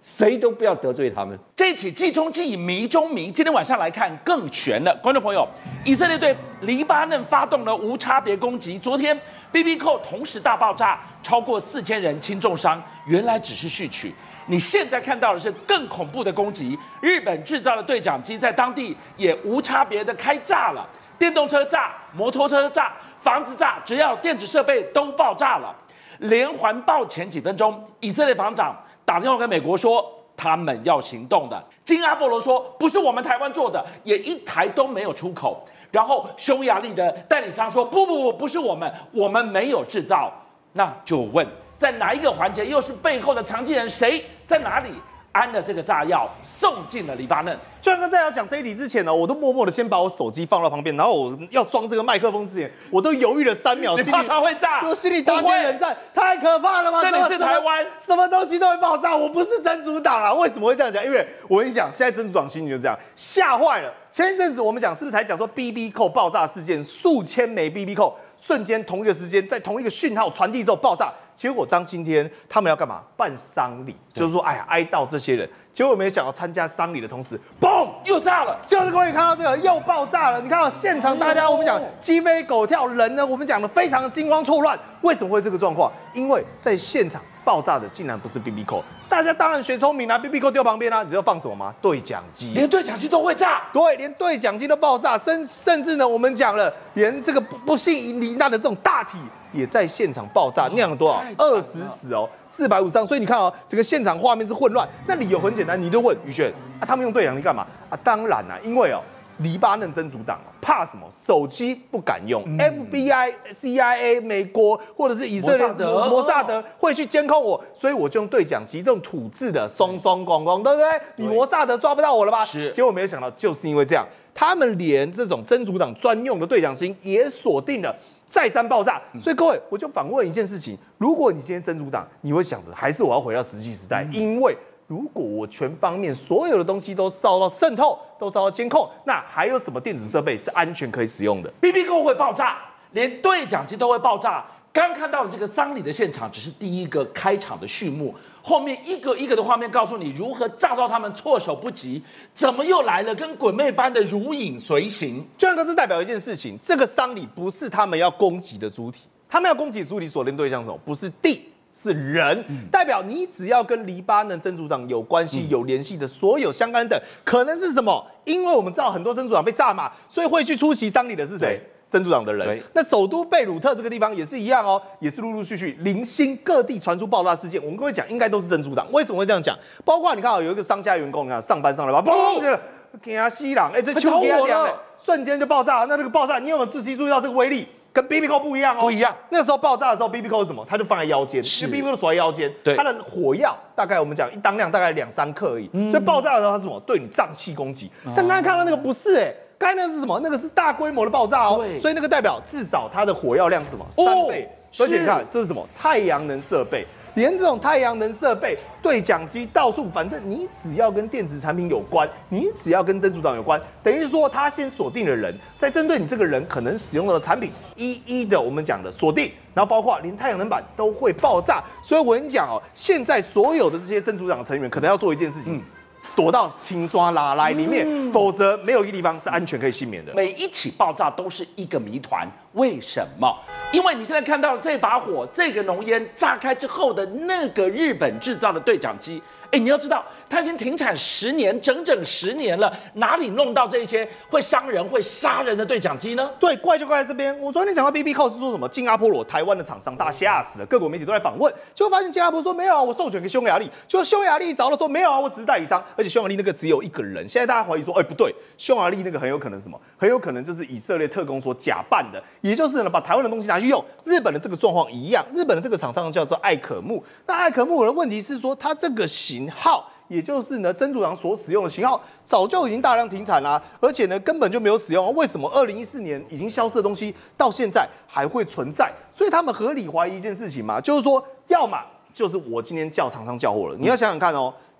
谁都不要得罪他们。 这起计中计谜中谜，今天晚上来看更悬了。观众朋友，以色列对黎巴嫩发动了无差别攻击。昨天 B B 扣同时大爆炸，超过四千人轻重伤，原来只是序曲。你现在看到的是更恐怖的攻击，日本制造的对讲机在当地也无差别的开炸了，电动车炸、摩托车炸、房子炸，只要电子设备都爆炸了。连环爆前几分钟，以色列防长打电话跟美国说，他们要行动的。金阿波罗说，不是我们台湾做的，也一台都没有出口。然后匈牙利的代理商说，不不不，不是我们，我们没有制造。那就问，在哪一个环节，又是背后的藏镜人，谁在哪里安了这个炸药，送进了黎巴嫩？ 就像刚才要讲这一题之前呢，我都默默的先把我手机放到旁边，然后我要装这个麦克风之前，我都犹豫了三秒， 你怕它会炸？ 我心里打起冷战，太可怕了吗？ 这里是台湾， 什么东西都会爆炸，我不是真主党啊！为什么会这样讲？因为我跟你讲，现在真主党心情就是这样，吓坏了。前一阵子我们讲是不是才讲说 B B 扣爆炸事件，数千枚 B B 扣瞬间同一个时间在同一个讯号传递之后爆炸。结果当今天他们要干嘛？办丧礼，就是说，哎呀，哀悼这些人。结果我没有想到参加丧礼的同时，嘣， 又炸了。 就是各位看到这个又爆炸了。你看到现场大家我们讲鸡飞狗跳，人呢我们讲的非常的惊慌错乱。为什么会这个状况？因为在现场爆炸的竟然不是 B B 扣，大家当然学聪明啦 ，B B 扣丢旁边啊，你知道放什么吗？对讲机， 连对讲机都会炸。 对，连对讲机都爆炸，甚甚至呢，我们讲了，连这个不不幸罹难的这种大体也在现场爆炸，酿了多少？二十死哦，四百五十伤。所以你看哦，整个现场画面是混乱。那理由很简单，你就问宇轩啊，他们用对讲机干嘛啊？当然啦、啊，因为哦。黎巴嫩真主党哦，怕什么？手机不敢用、嗯、，F B I、C I A、美国或者是以色列摩萨德会去监控我，所以我就用对讲机这种土制的松松光光，对不对？你摩萨德抓不到我了吧？ 是。 结果没有想到，就是因为这样，他们连这种真主党专用的对讲机也锁定了。再三爆炸，所以各位，我就反问一件事情：如果你今天真主党，你会想着还是我要回到石器时代？嗯、因为如果我全方面所有的东西都遭到渗透，都遭到监控，那还有什么电子设备是安全可以使用的 ？B B 扣会爆炸，连对讲机都会爆炸。刚看到的这个丧礼的现场，只是第一个开场的序幕，后面一个一个的画面告诉你如何炸到他们措手不及，怎么又来了，跟鬼魅般的如影随形。 就像这是代表一件事情，这个丧礼不是他们要攻击的主体，他们要攻击的主体锁定对象是什么？不是地。是人，嗯、代表你只要跟黎巴嫩真主党有关系、嗯、有联系的所有相关的，可能是什么？因为我们知道很多真主党被炸嘛，所以会去出席丧礼的是谁？真主党的人。那首都贝鲁特这个地方也是一样哦，也是陆陆续续零星各地传出爆炸事件。我们各位讲，应该都是真主党。为什么会这样讲？包括你看啊，有一个商家员工，你看上班上来吧，嘣，就给他吸朗，哎，这球给他凉了，瞬间就爆炸。那这个爆炸，你有没有仔细注意到这个威力？跟 B B 扣不一样哦， 不一样。 那时候爆炸的时候 ，B B 扣是什么？它就放在腰间，因为 B B 扣锁在腰间， 对， 它的火药大概我们讲一当量大概两三克而已，嗯、所以爆炸的时候它是什么？对你脏器攻击。嗯、但大家看到那个不是哎、欸，刚才那个是什么？那个是大规模的爆炸哦，所以那个代表至少它的火药量是什么？三倍。而且你看这是什么？太阳能设备。连这种太阳能设备、对讲机到处，反正你只要跟电子产品有关，你只要跟真主党有关，等于说他先锁定了人，再针对你这个人可能使用到的产品，一一的我们讲的锁定，然后包括连太阳能板都会爆炸。所以我跟你讲哦，现在所有的这些真主党的成员可能要做一件事情。嗯，躲到青刷拉来里面，嗯、否则没有一个地方是安全可以幸免的。 每一起爆炸都是一个谜团，为什么？因为你现在看到这把火、这个浓烟炸开之后的那个日本制造的对讲机，哎，你要知道，它已经停产十年，整整十年了，哪里弄到这些会伤人、会杀人的对讲机呢？ 对，怪就怪在这边。我昨天讲到 B B 扣是说什么？金阿波罗台湾的厂商，大家吓死了，各国媒体都在访问，结果发现金阿波罗说没有啊，我授权给匈牙利，结果匈牙利找了说没有啊，我只是代理商，而且匈牙利那个只有一个人。现在大家怀疑说，哎，不对，匈牙利那个很有可能是什么？很有可能就是以色列特工所假扮的，也就是呢把台湾的东西拿去用。日本的这个状况一样，日本的这个厂商叫做艾可木。那艾可木的问题是说，它这个型号，也就是呢真主党所使用的型号，早就已经大量停产啦，而且呢根本就没有使用。为什么二零一四年已经消失的东西，到现在还会存在？所以他们合理怀疑一件事情嘛，就是说，要么就是我今天叫厂商叫货了。你要想想看哦。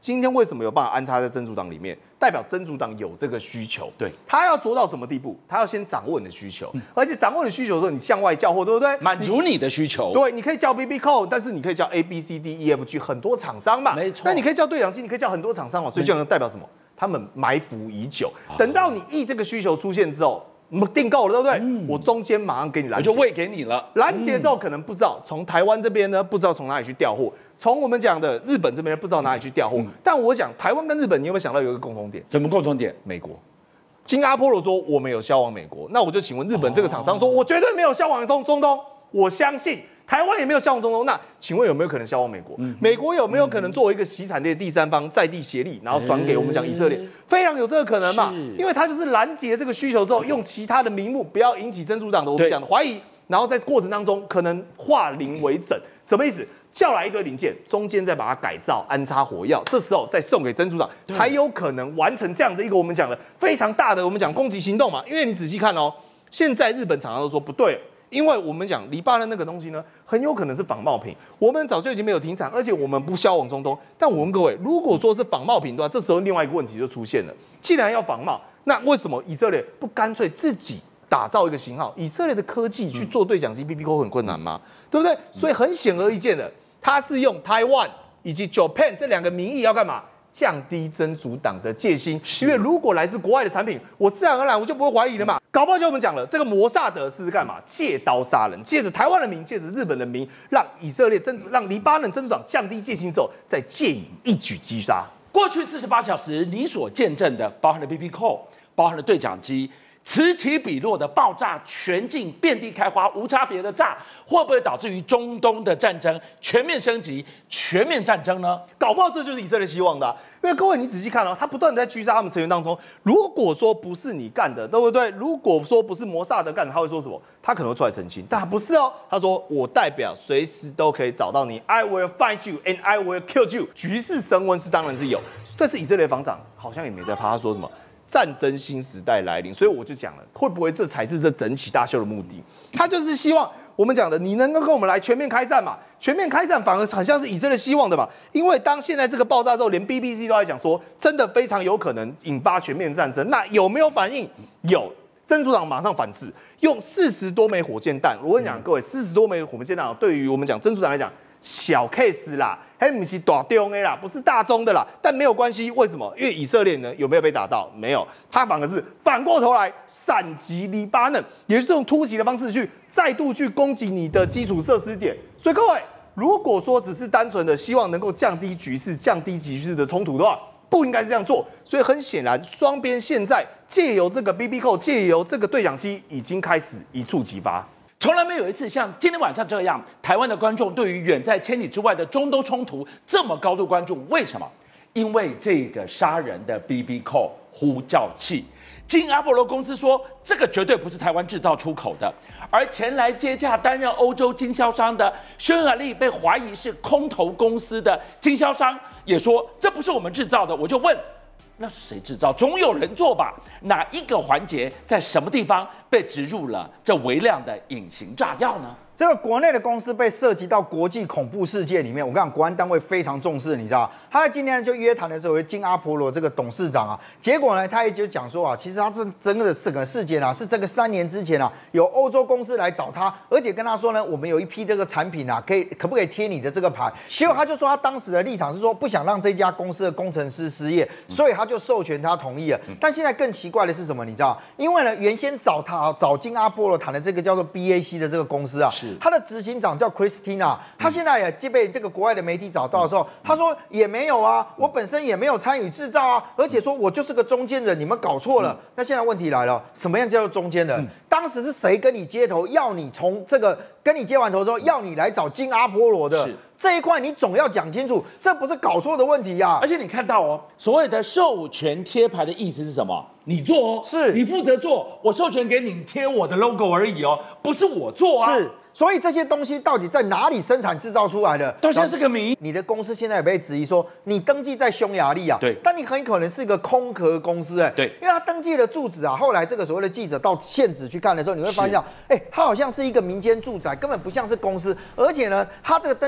今天为什么有办法安插在真主党里面？代表真主党有这个需求， 对， 他要做到什么地步？他要先掌握你的需求，嗯、而且掌握你的需求的时候，你向外叫货，对不对？ 满足你的需求。 对，你可以叫 B B Call， 但是你可以叫 A B C D E F G 很多厂商嘛， 没错。 那你可以叫对讲机，你可以叫很多厂商嘛，所以这样代表什么？他们埋伏已久，等到你一这个需求出现之后。我们订购了，对不对？嗯、我中间马上给你拦截， 我就喂给你了。 拦截之后，可能不知道从台湾这边呢，不知道从哪里去调货；从我们讲的日本这边不知道哪里去调货。嗯、但我讲台湾跟日本，你有没有想到有一个共同点？ 什么共同点？ 美国。金阿波罗说我们有销往美国，那我就请问日本这个厂商说，我绝对没有销往中中东，我相信。台湾也没有销往中东，那请问有没有可能销往美国？嗯、美国有没有可能作为一个洗产地的第三方在地协力，然后转给我们讲以色列？欸、非常有这个可能嘛？因为他就是拦截这个需求之后，用其他的名目不要引起真主党的我们讲的怀疑，然后在过程当中可能化零为整，什么意思？叫来一堆零件，中间再把它改造、安插火药，这时候再送给真主党，才有可能完成这样的一个我们讲的非常大的我们讲攻击行动嘛？因为你仔细看哦，现在日本厂商都说不对。因为我们讲黎巴嫩那个东西呢，很有可能是仿冒品。我们早就已经没有停产，而且我们不销往中东。但我问各位，如果说是仿冒品的话，这时候另外一个问题就出现了。既然要仿冒，那为什么以色列不干脆自己打造一个型号？以色列的科技去做对讲机 B B Call 很困难吗？对不对？所以很显而易见的，它是用台湾以及 Japan 这两个名义要干嘛？降低真主党的戒心，因为如果来自国外的产品，我自然而然我就不会怀疑了嘛。搞不好就我们讲了，这个摩萨德是干嘛？借刀杀人，借着台湾的名，借着日本的名，让以色列真让黎巴嫩真主党降低戒心之后，再借以一举击杀。 过去四十八小时，你所见证的，包含了 B B Call， 包含了对讲机。此起彼落的爆炸，全境遍地开花，无差别的炸，会不会导致于中东的战争全面升级、全面战争呢？ 搞不好这就是以色列希望的、啊。因为各位，你仔细看哦，他不断的在狙杀他们成员当中。如果说不是你干的，对不对？如果说不是摩萨德干的，他会说什么？他可能会出来澄清，但他不是哦。他说我代表随时都可以找到你 ，I will find you and I will kill you。局势升温是当然是有，但是以色列防长好像也没在怕。他说什么？战争新时代来临，所以我就讲了，会不会这才是这整起大秀的目的？他就是希望我们讲的，你能够跟我们来全面开战嘛？全面开战反而很像是以色列希望的嘛？因为当现在这个爆炸之后，连 B B C 都在讲说，真的非常有可能引发全面战争。那有没有反应？有，真主党马上反制，用四十多枚火箭弹。我跟你讲，各位，四十多枚火箭弹对于我们讲真主党来讲，小 case 啦。还不是大中的啦，不是大宗的啦，但没有关系。为什么？因为以色列呢有没有被打到？没有，他反而是反过头来闪击黎巴嫩，也是这种突袭的方式去再度去攻击你的基础设施点。所以各位，如果说只是单纯的希望能够降低局势、降低局势的冲突的话，不应该是这样做。所以很显然，双边现在借由这个 B B Call， 借由这个对讲机，已经开始一触即发。 从来没有一次像今天晚上这样，台湾的观众对于远在千里之外的中东冲突这么高度关注。为什么？因为这个杀人的 B B Call 呼叫器，金阿波罗公司说这个绝对不是台湾制造出口的，而前来接洽担任欧洲经销商的匈牙利被怀疑是空投公司的经销商也说这不是我们制造的。我就问，那是谁制造？总有人做吧？哪一个环节在什么地方被植入了这微量的隐形炸药呢？ 这个国内的公司被涉及到国际恐怖事件里面，我跟你讲，国安单位非常重视，你知道？他在今天就约谈的时候，有金阿波罗这个董事长啊，结果呢，他也就讲说啊，其实他这整个整个事件啊，是这个三年之前啊，有欧洲公司来找他，而且跟他说呢，我们有一批这个产品啊，可以可不可以贴你的这个牌？结果他就说他当时的立场是说，不想让这家公司的工程师失业，所以他就授权他同意了。但现在更奇怪的是什么？你知道？因为呢，原先找他找金阿波罗谈的这个叫做 B A C 的这个公司啊。他的执行长叫 Christina， 他现在也被这个国外的媒体找到的时候，他说也没有啊，我本身也没有参与制造啊，而且说我就是个中间人，你们搞错了。那现在问题来了，什么样叫做中间人？当时是谁跟你接头，要你从这个跟你接完头之后，要你来找金阿波罗的？这一块你总要讲清楚，这不是搞错的问题呀、啊。 而且你看到哦，所谓的授权贴牌的意思是什么？你做哦， 是你负责做，我授权给你贴我的 logo 而已哦，不是我做啊。 是。所以这些东西到底在哪里生产制造出来的？ 到现在是个谜。 你的公司现在也被质疑说，你登记在匈牙利啊， 对， 但你很可能是一个空壳公司哎、欸， 对， 因为他登记的住址啊，后来这个所谓的记者到现址去看的时候，你会发现，哎、欸，它好像是一个民间住宅，根本不像是公司，而且呢，它这个登记地方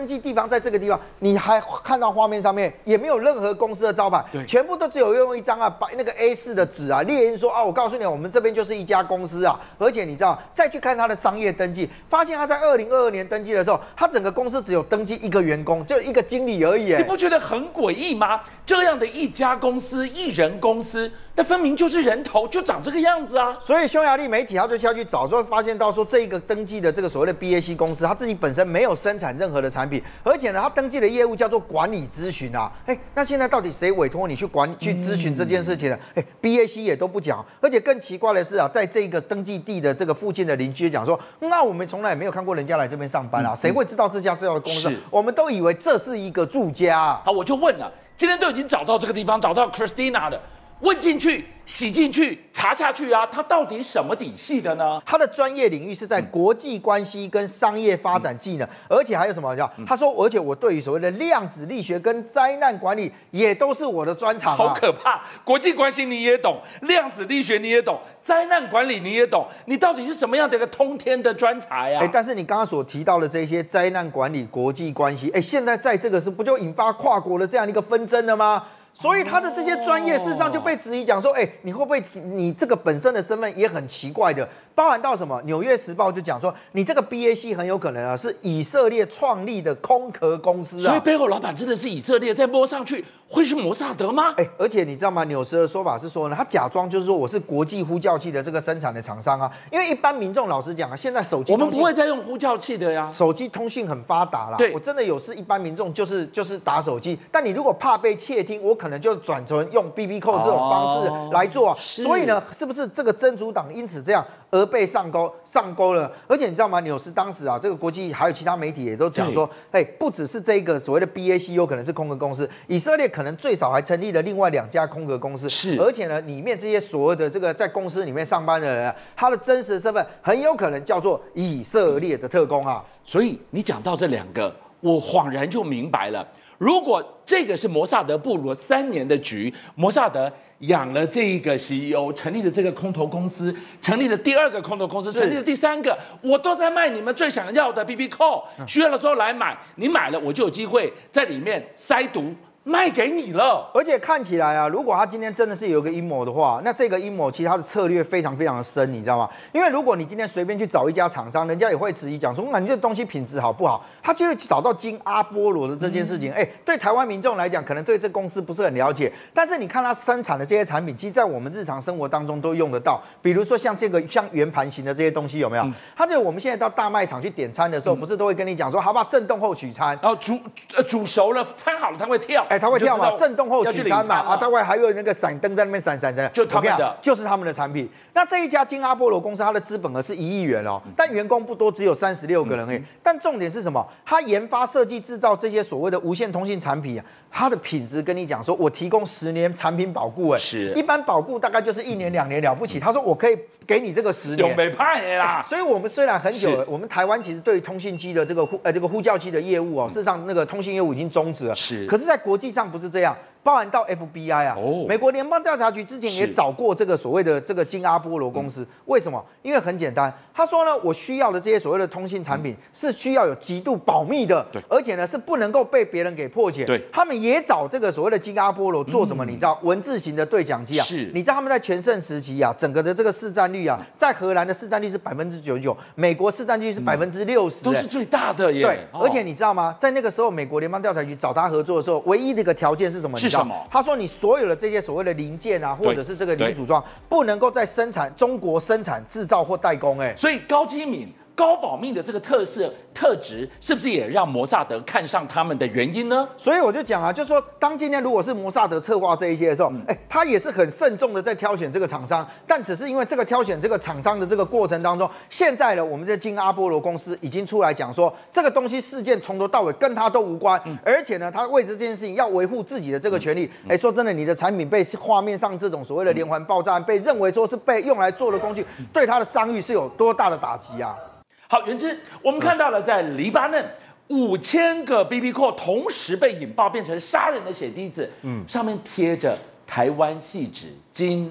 上在这个地方，你还看到画面上面也没有任何公司的招牌，全部都只有用一张啊白那个 A 四 的纸啊列印说啊，我告诉你，我们这边就是一家公司啊，而且你知道再去看它的商业登记，发现他在二零二二年登记的时候，他整个公司只有登记一个员工，就一个经理而已。 你不觉得很诡异吗？这样的一家公司，一人公司，那分明就是人头，就长这个样子啊！ 所以匈牙利媒体他就下去找，就会发现到说，这个登记的这个所谓的 B A C 公司，他自己本身没有生产任何的产品，而且呢，他登记的业务叫做管理咨询啊。哎，那现在到底谁委托你去管去咨询这件事情呢？哎 ，B A C 也都不讲，而且更奇怪的是啊，在这个登记地的这个附近的邻居讲说，那我们从来也没有看过人家来这边上班啊，谁会知道这家是要的公司？我们都以为这是一个住家啊。 好，我就问了，今天都已经找到这个地方，找到 Christina 了。问进去、洗进去、查下去啊，他到底什么底细的呢？ 他的专业领域是在国际关系跟商业发展技能，而且还有什么叫？他说，而且我对于所谓的量子力学跟灾难管理也都是我的专长、啊。 好可怕！国际关系你也懂，量子力学你也懂，灾难管理你也懂，你到底是什么样的一个通天的专才啊？ 哎，但是你刚刚所提到的这些灾难管理、国际关系，哎，现在在这个是不就引发跨国的这样一个纷争了吗？所以他的这些专业事实上就被质疑讲说，哎，你会不会你这个本身的身份也很奇怪的，包含到什么？《纽约时报》就讲说，你这个 B A C 很有可能啊是以色列创立的空壳公司啊。 所以背后老板真的是以色列，再摸上去会是摩萨德吗？ 哎，而且你知道吗？纽时的说法是说呢，他假装就是说我是国际呼叫器的这个生产的厂商啊，因为一般民众老实讲啊，现在手机我们不会再用呼叫器的呀， 手机通讯很发达啦。 对， 我真的有事，一般民众就是就是打手机，但你如果怕被窃听，我可能就转成用 B B Call 这种方式来做、啊哦。所以呢，是不是这个真主党因此这样而被上钩上钩了？而且你知道吗？纽时当时啊，这个国际还有其他媒体也都讲说，哎，不只是这个所谓的 B A C 有可能是空壳公司，以色列可能最少还成立了另外两家空壳公司。 是， 而且呢，里面这些所谓的这个在公司里面上班的人、啊，他的真实的身份很有可能叫做以色列的特工啊。 所以你讲到这两个，我恍然就明白了。如果这个是摩萨德布罗三年的局，摩萨德养了这一个 C E O， 成立了这个空头公司，成立了第二个空头公司，成立了第三个，我都在卖你们最想要的 B B Call， 需要的时候来买，你买了我就有机会在里面塞毒。卖给你了， 而且看起来啊，如果他今天真的是有一个阴谋的话，那这个阴谋其实他的策略非常非常的深，你知道吗？因为如果你今天随便去找一家厂商，人家也会质疑讲说，那你这东西品质好不好？他就会找到金阿波罗的这件事情，哎、嗯，对台湾民众来讲，可能对这公司不是很了解，但是你看他生产的这些产品，其实在我们日常生活当中都用得到，比如说像这个像圆盘型的这些东西有没有？嗯、它就我们现在到大卖场去点餐的时候，嗯、不是都会跟你讲说，好不好？震动后取餐， 然后煮呃煮熟了，餐好了，它会跳。 哎，它会跳嘛？震动后取餐嘛？啊，大概还有那个闪灯在那边闪闪闪， 就他们的， 就是他们的产品。那这一家金阿波罗公司，它的资本额是一亿元哦，但员工不多，只有三十六个人而已。嗯、但重点是什么？它研发、设计、制造这些所谓的无线通信产品啊，它的品质跟你讲说，我提供十年产品保固，哎， 是， 一般保固大概就是一年两年了不起。他说我可以给你这个十年， 有没派啦。 所以我们虽然很久了，我们台湾其实对于通信机的这个呼呃这个呼叫器的业务哦，事实上那个通信业务已经终止了， 是。 可是，在国际上不是这样。包含到 F B I 啊，哦、美国联邦调查局之前也找过这个所谓的这个金阿波罗公司，嗯、为什么？因为很简单，他说呢，我需要的这些所谓的通信产品是需要有极度保密的， 对， 而且呢是不能够被别人给破解。 对， 他们也找这个所谓的金阿波罗做什么？嗯、你知道文字型的对讲机啊， 是， 你知道他们在全盛时期啊，整个的这个市占率啊，在荷兰的市占率是百分之九十九，美国市占率是百分之六十， 都是最大的耶。 对，哦、而且你知道吗？在那个时候，美国联邦调查局找他合作的时候，唯一的一个条件是什么？ 是什么？ 他说你。所有的这些所谓的零件啊，或者是这个零组装，不能够在生产中国生产制造或代工，哎， 所以高机敏、高保密的这个特色特质，是不是也让摩萨德看上他们的原因呢？ 所以我就讲啊，就是说，当今天如果是摩萨德策划这一些的时候，哎、嗯，他也是很慎重的在挑选这个厂商，但只是因为这个挑选这个厂商的这个过程当中，现在呢，我们这金阿波罗公司已经出来讲说，这个东西事件从头到尾跟他都无关，嗯、而且呢，他为这件事情要维护自己的这个权利。哎、嗯，说真的，你的产品被画面上这种所谓的连环爆炸案被认为说是被用来做的工具，对他的商誉是有多大的打击啊？ 好，元之，我们看到了在黎巴嫩五千个 B B Call 同时被引爆，变成杀人的血滴子，嗯，上面贴着台湾细纸金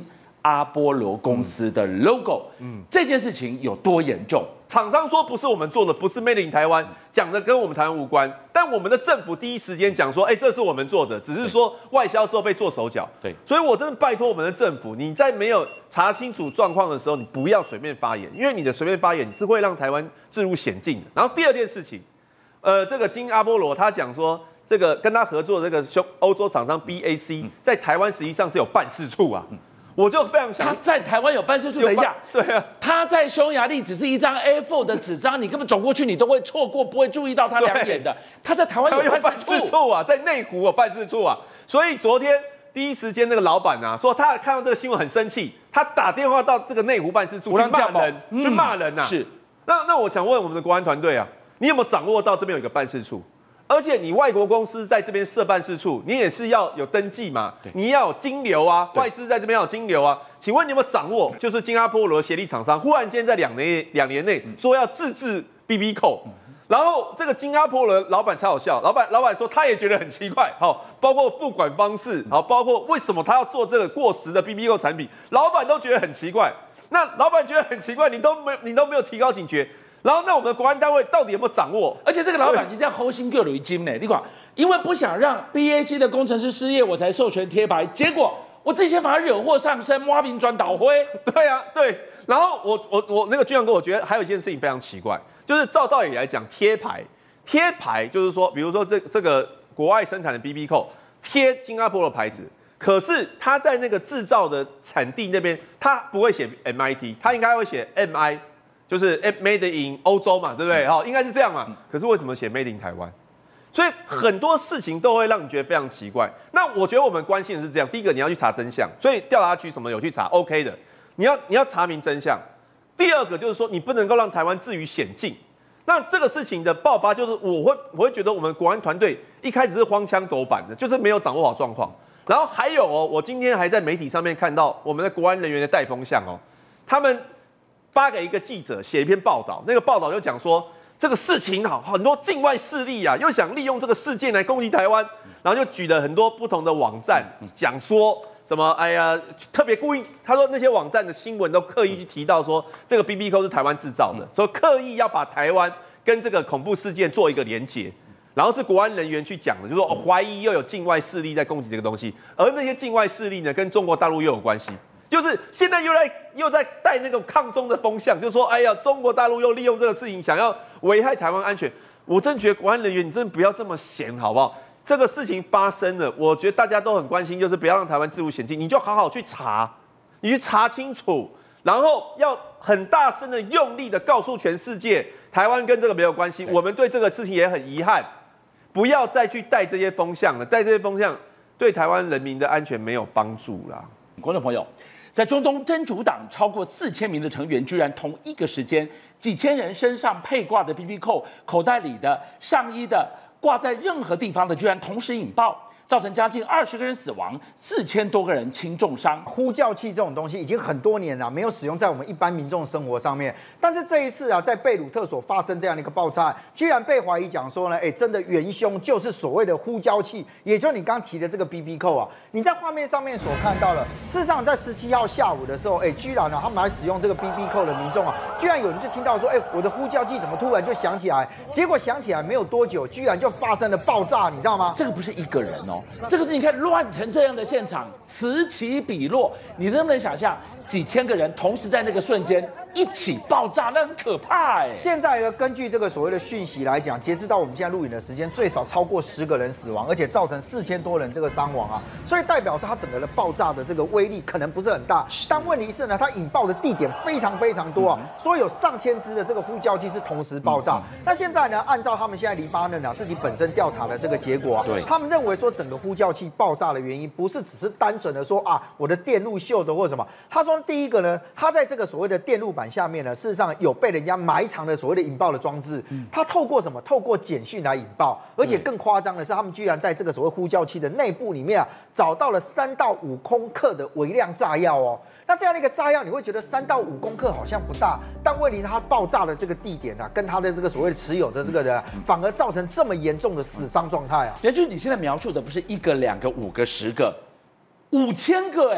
阿波罗公司的 logo。嗯，这件事情有多严重？ 厂商说不是我们做的，不是 Made in 台湾，讲的跟我们台湾无关。但我们的政府第一时间讲说，哎，这是我们做的，只是说外销之后被做手脚。 对， 所以我真的拜托我们的政府，你在没有查清楚状况的时候，你不要随便发言，因为你的随便发言是会让台湾置入险境的。然后第二件事情，呃，这个金阿波罗他讲说，这个跟他合作的这个兄欧洲厂商 B A C 在台湾实际上是有办事处啊。我就非常想， 他在台湾有办事处。等一下， 对啊， 他在匈牙利只是一张 A 四 的纸张，你根本走过去你都会错过，不会注意到他两眼的。他在台湾有办事处啊，在内湖有办事处啊。所以昨天第一时间那个老板啊，说他看到这个新闻很生气，他打电话到这个内湖办事处去骂人，嗯、去骂人呐、啊。 是， 那那我想问我们的国安团队啊，你有没有掌握到这边有一个办事处？而且你外国公司在这边设办事处，你也是要有登记嘛？你要有金流啊，外资在这边要有金流啊。请问你有没有掌握？就是金阿波罗协力厂商忽然间在两年两年内说要自制 B B 扣，然后这个金阿波罗老板才好笑，老板老板说他也觉得很奇怪，好，包括付款方式，好，包括为什么他要做这个过时的 B B 扣产品，老板都觉得很奇怪。那老板觉得很奇怪，你都没你都没有提高警觉。然后，那我们的国安单位到底有没有掌握？ 而且这个老板是这样齁心各有一金呢。你讲，因为不想让 B A C 的工程师失业，我才授权贴牌，结果我自己反而惹祸上身，挖平转倒灰。 对啊，对。然后我我我那个军长哥，我觉得还有一件事情非常奇怪，就是照道理来讲，贴牌贴牌就是说，比如说这这个国外生产的 B B 扣贴金阿波罗牌子，可是他在那个制造的产地那边，他不会写 M I T， 他应该会写 M I。就是 made in 欧洲嘛，对不对？哈，应该是这样嘛。可是为什么写 made in 台湾？所以很多事情都会让你觉得非常奇怪。那我觉得我们关心的是这样：第一个，你要去查真相，所以调查局什么有去查 ，OK 的。你要你要查明真相。第二个就是说，你不能够让台湾置于险境。那这个事情的爆发，就是我会我会觉得我们国安团队一开始是荒腔走板的，就是没有掌握好状况。然后还有哦，我今天还在媒体上面看到我们的国安人员的带风向哦，他们发给一个记者写一篇报道，那个报道就讲说这个事情好，很多境外势力啊，又想利用这个事件来攻击台湾，然后就举了很多不同的网站，讲说什么，哎呀，特别故意，他说那些网站的新闻都刻意去提到说这个 B B 扣是台湾制造的，所以刻意要把台湾跟这个恐怖事件做一个连结，然后是国安人员去讲的，就说怀疑又有境外势力在攻击这个东西，而那些境外势力呢，跟中国大陆又有关系。就是现在又在又在带那种抗中的风向，就说哎呀，中国大陆又利用这个事情想要危害台湾安全。我真觉得国安人员，你真的不要这么闲，好不好？这个事情发生了，我觉得大家都很关心，就是不要让台湾置入险境，你就好好去查，你去查清楚，然后要很大声的、用力的告诉全世界，台湾跟这个没有关系，我们对这个事情也很遗憾，不要再去带这些风向了，带这些风向对台湾人民的安全没有帮助啦。 观众朋友。在中东真主党超过四千名的成员，居然同一个时间，几千人身上配挂的 B B 扣、口袋里的、上衣的、挂在任何地方的，居然同时引爆，造成将近二十个人死亡，四千多个人轻重伤。 呼叫器这种东西已经很多年了，没有使用在我们一般民众生活上面。但是这一次啊，在贝鲁特所发生这样的一个爆炸案，居然被怀疑讲说呢，哎，真的元凶就是所谓的呼叫器，也就是你刚提的这个 B B 扣啊。你在画面上面所看到的，事实上在十七号下午的时候，哎，居然呢、啊，他们来使用这个 B B 扣的民众啊，居然有人就听到说，哎，我的呼叫器怎么突然就响起来？结果响起来没有多久，居然就发生了爆炸，你知道吗？ 这个不是一个人哦，这个是你看乱成这样的现场，此起彼落，你能不能想象几千个人同时在那个瞬间一起爆炸，那很可怕哎。 现在呢，根据这个所谓的讯息来讲，截至到我们现在录影的时间，最少超过十个人死亡，而且造成四千多人这个伤亡啊，所以代表是它整个的爆炸的这个威力可能不是很大，但问题是呢，它引爆的地点非常非常多啊，所以有上千支的这个呼叫器是同时爆炸。那现在呢，按照他们现在黎巴嫩啊自己本身调查的这个结果啊，他们认为说整个呼叫器爆炸的原因不是只是单纯的说啊我的电路锈的或什么，他说第一个呢，它在这个所谓的电路板下面呢，事实上有被人家埋藏的所谓的引爆的装置，它透过什么？透过简讯来引爆，而且更夸张的是，他们居然在这个所谓呼叫器的内部里面啊，找到了三到五公克的微量炸药哦。那这样的一个炸药，你会觉得三到五公克好像不大，但问题是它爆炸的这个地点啊，跟它的这个所谓的持有的这个人、啊，反而造成这么严重的死伤状态啊。 也就是你现在描述的不是一个、两个、五个、十个，五千个哎。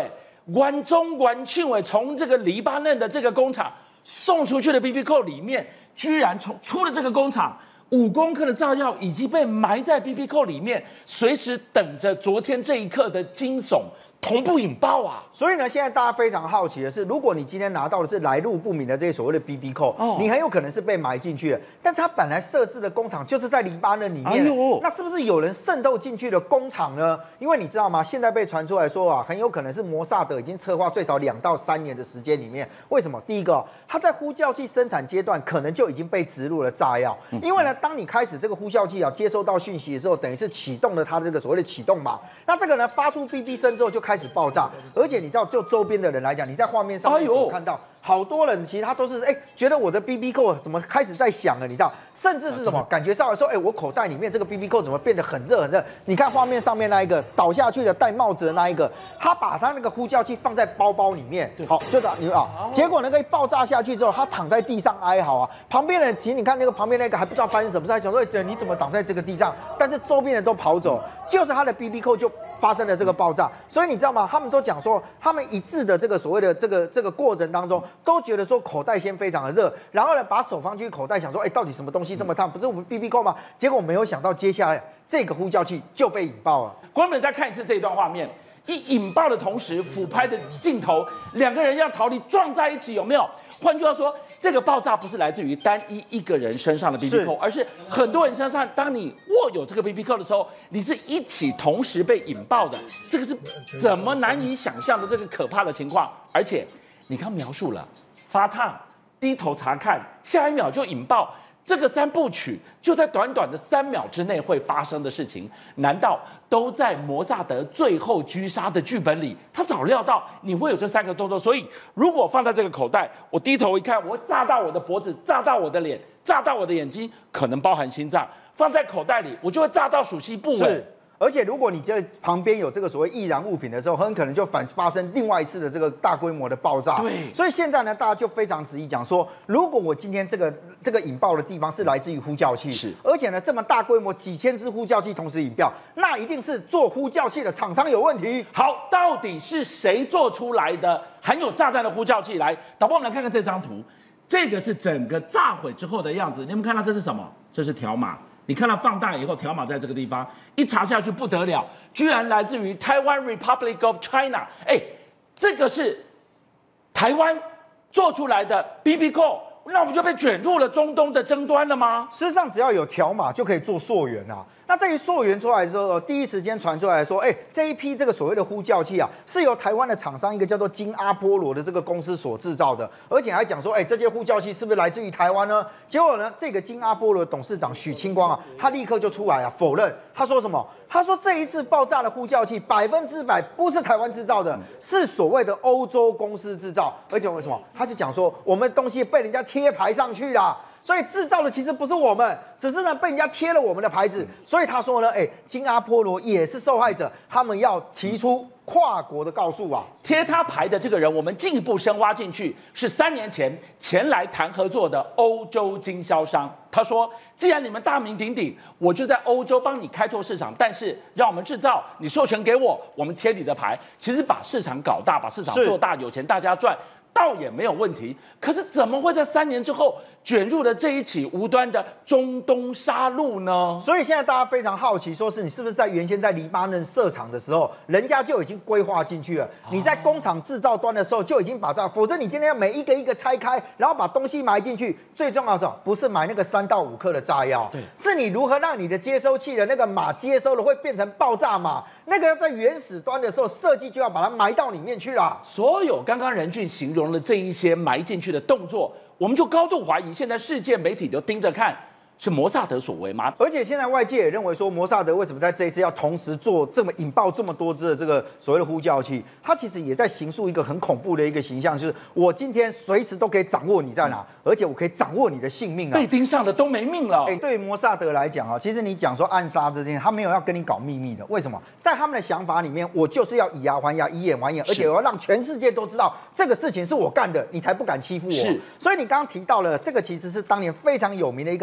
关中关庆伟从这个黎巴嫩的这个工厂送出去的 B B 扣里面，居然从出了这个工厂。五公克的炸药已经被埋在 B B 扣里面，随时等着昨天这一刻的惊悚同步引爆啊！ 所以呢，现在大家非常好奇的是，如果你今天拿到的是来路不明的这些所谓的 B B 扣，哦，你很有可能是被埋进去的。但是它本来设置的工厂就是在黎巴嫩里面，哎呦，那是不是有人渗透进去的工厂呢？因为你知道吗？现在被传出来说啊，很有可能是摩萨德已经策划最少两到三年的时间里面。为什么？第一个，它在呼叫器生产阶段可能就已经被植入了炸药，因为呢，当你开始这个呼叫器啊接收到讯息的时候，等于是启动了它这个所谓的启动码，那这个呢发出哔哔声之后就开始爆炸，而且你知道，就周边的人来讲，你在画面上面所看到，好多人其实他都是哎、欸、觉得我的 B B 扣怎么开始在响了，你知道，甚至是什么感觉上来说，哎、欸、我口袋里面这个 B B 扣怎么变得很热很热？你看画面上面那一个倒下去的戴帽子的那一个，他把他那个呼叫器放在包包里面，好就打你啊，结果那个一爆炸下去之后，他躺在地上哀嚎啊，旁边人其实你看那个旁边那个还不知道发生什么事，还想说你怎么挡在这个地上？但是周边人都跑走，就是他的 B B 扣就发生了这个爆炸，所以你知道吗？他们都讲说，他们一致的这个所谓的这个这个过程当中，都觉得说口袋先非常的热，然后呢把手放进口袋，想说，哎，到底什么东西这么烫？不是我们 B B 扣吗？结果没有想到，接下来这个呼叫器就被引爆了。 观众们再看一次这一段画面。一引爆的同时，俯拍的镜头，两个人要逃离撞在一起，有没有？换句话说，这个爆炸不是来自于单一一个人身上的 B B 扣，而是很多人身上。当你握有这个 B B 扣的时候，你是一起同时被引爆的，这个是怎么难以想象的这个可怕的情况？而且你刚描述了发烫、低头查看，下一秒就引爆。这个三部曲就在短短的三秒之内会发生的事情，难道都在摩萨德最后狙杀的剧本里？他早料到你会有这三个动作，所以如果放在这个口袋，我低头一看，我炸到我的脖子，炸到我的脸，炸到我的眼睛，可能包含心脏，放在口袋里，我就会炸到属膝部位。 而且，如果你这旁边有这个所谓易燃物品的时候，很可能就反发生另外一次的这个大规模的爆炸。 对， 所以现在呢，大家就非常质疑讲说，如果我今天这个这个引爆的地方是来自于呼叫器， 是， 而且呢这么大规模几千只呼叫器同时引爆，那一定是做呼叫器的厂商有问题。 好，到底是谁做出来的含有炸弹的呼叫器？来，导播，我们来看看这张图，这个是整个炸毁之后的样子。你们看到这是什么？这是条码。你看到放大以后，条码在这个地方，一查下去不得了，居然来自于台湾 Republic of China。哎，这个是台湾做出来的 B B 扣，那我们就被卷入了中东的争端了吗？ 事实上，只要有条码就可以做溯源啊。那这一溯源出来之后，第一时间传出来说，哎，这一批这个所谓的呼叫器啊，是由台湾的厂商一个叫做金阿波罗的这个公司所制造的，而且还讲说，哎，这些呼叫器是不是来自于台湾呢？结果呢，这个金阿波罗董事长许清光啊，他立刻就出来啊否认，他说什么？他说这一次爆炸的呼叫器百分之百不是台湾制造的，是所谓的欧洲公司制造，而且为什么？他就讲说，我们东西被人家贴牌上去啦。所以制造的其实不是我们，只是呢被人家贴了我们的牌子。所以他说呢，哎，金阿波罗也是受害者，他们要提出跨国的告诉啊。 贴他牌的这个人，我们进一步深挖进去，是三年前前来谈合作的欧洲经销商。他说，既然你们大名鼎鼎，我就在欧洲帮你开拓市场，但是让我们制造，你授权给我，我们贴你的牌。其实把市场搞大，把市场做大，有钱大家赚。倒也没有问题，可是怎么会在三年之后卷入了这一起无端的中东杀戮呢？ 所以现在大家非常好奇，说是你是不是在原先在黎巴嫩设厂的时候，人家就已经规划进去了？你在工厂制造端的时候就已经把这，否则你今天要每一个一个拆开，然后把东西埋进去，最重要的是不是买那个三到五克的炸药，对，是你如何让你的接收器的那个码接收了会变成爆炸码。那个在原始端的时候设计就要把它埋到里面去了。 所有刚刚任俊形容的这一些埋进去的动作，我们就高度怀疑，现在世界媒体就盯着看，是摩萨德所为吗？ 而且现在外界也认为说，摩萨德为什么在这一次要同时做这么引爆这么多支的这个所谓的呼叫器？他其实也在形塑一个很恐怖的一个形象，就是我今天随时都可以掌握你在哪，而且我可以掌握你的性命啊！ 被盯上的都没命了。 哎，对于摩萨德来讲啊，其实你讲说暗杀这件，他没有要跟你搞秘密的。为什么？在他们的想法里面，我就是要以牙还牙，以眼还眼，而且我要让全世界都知道这个事情是我干的，你才不敢欺负我。是。所以你刚刚提到了这个，其实是当年非常有名的一个阿道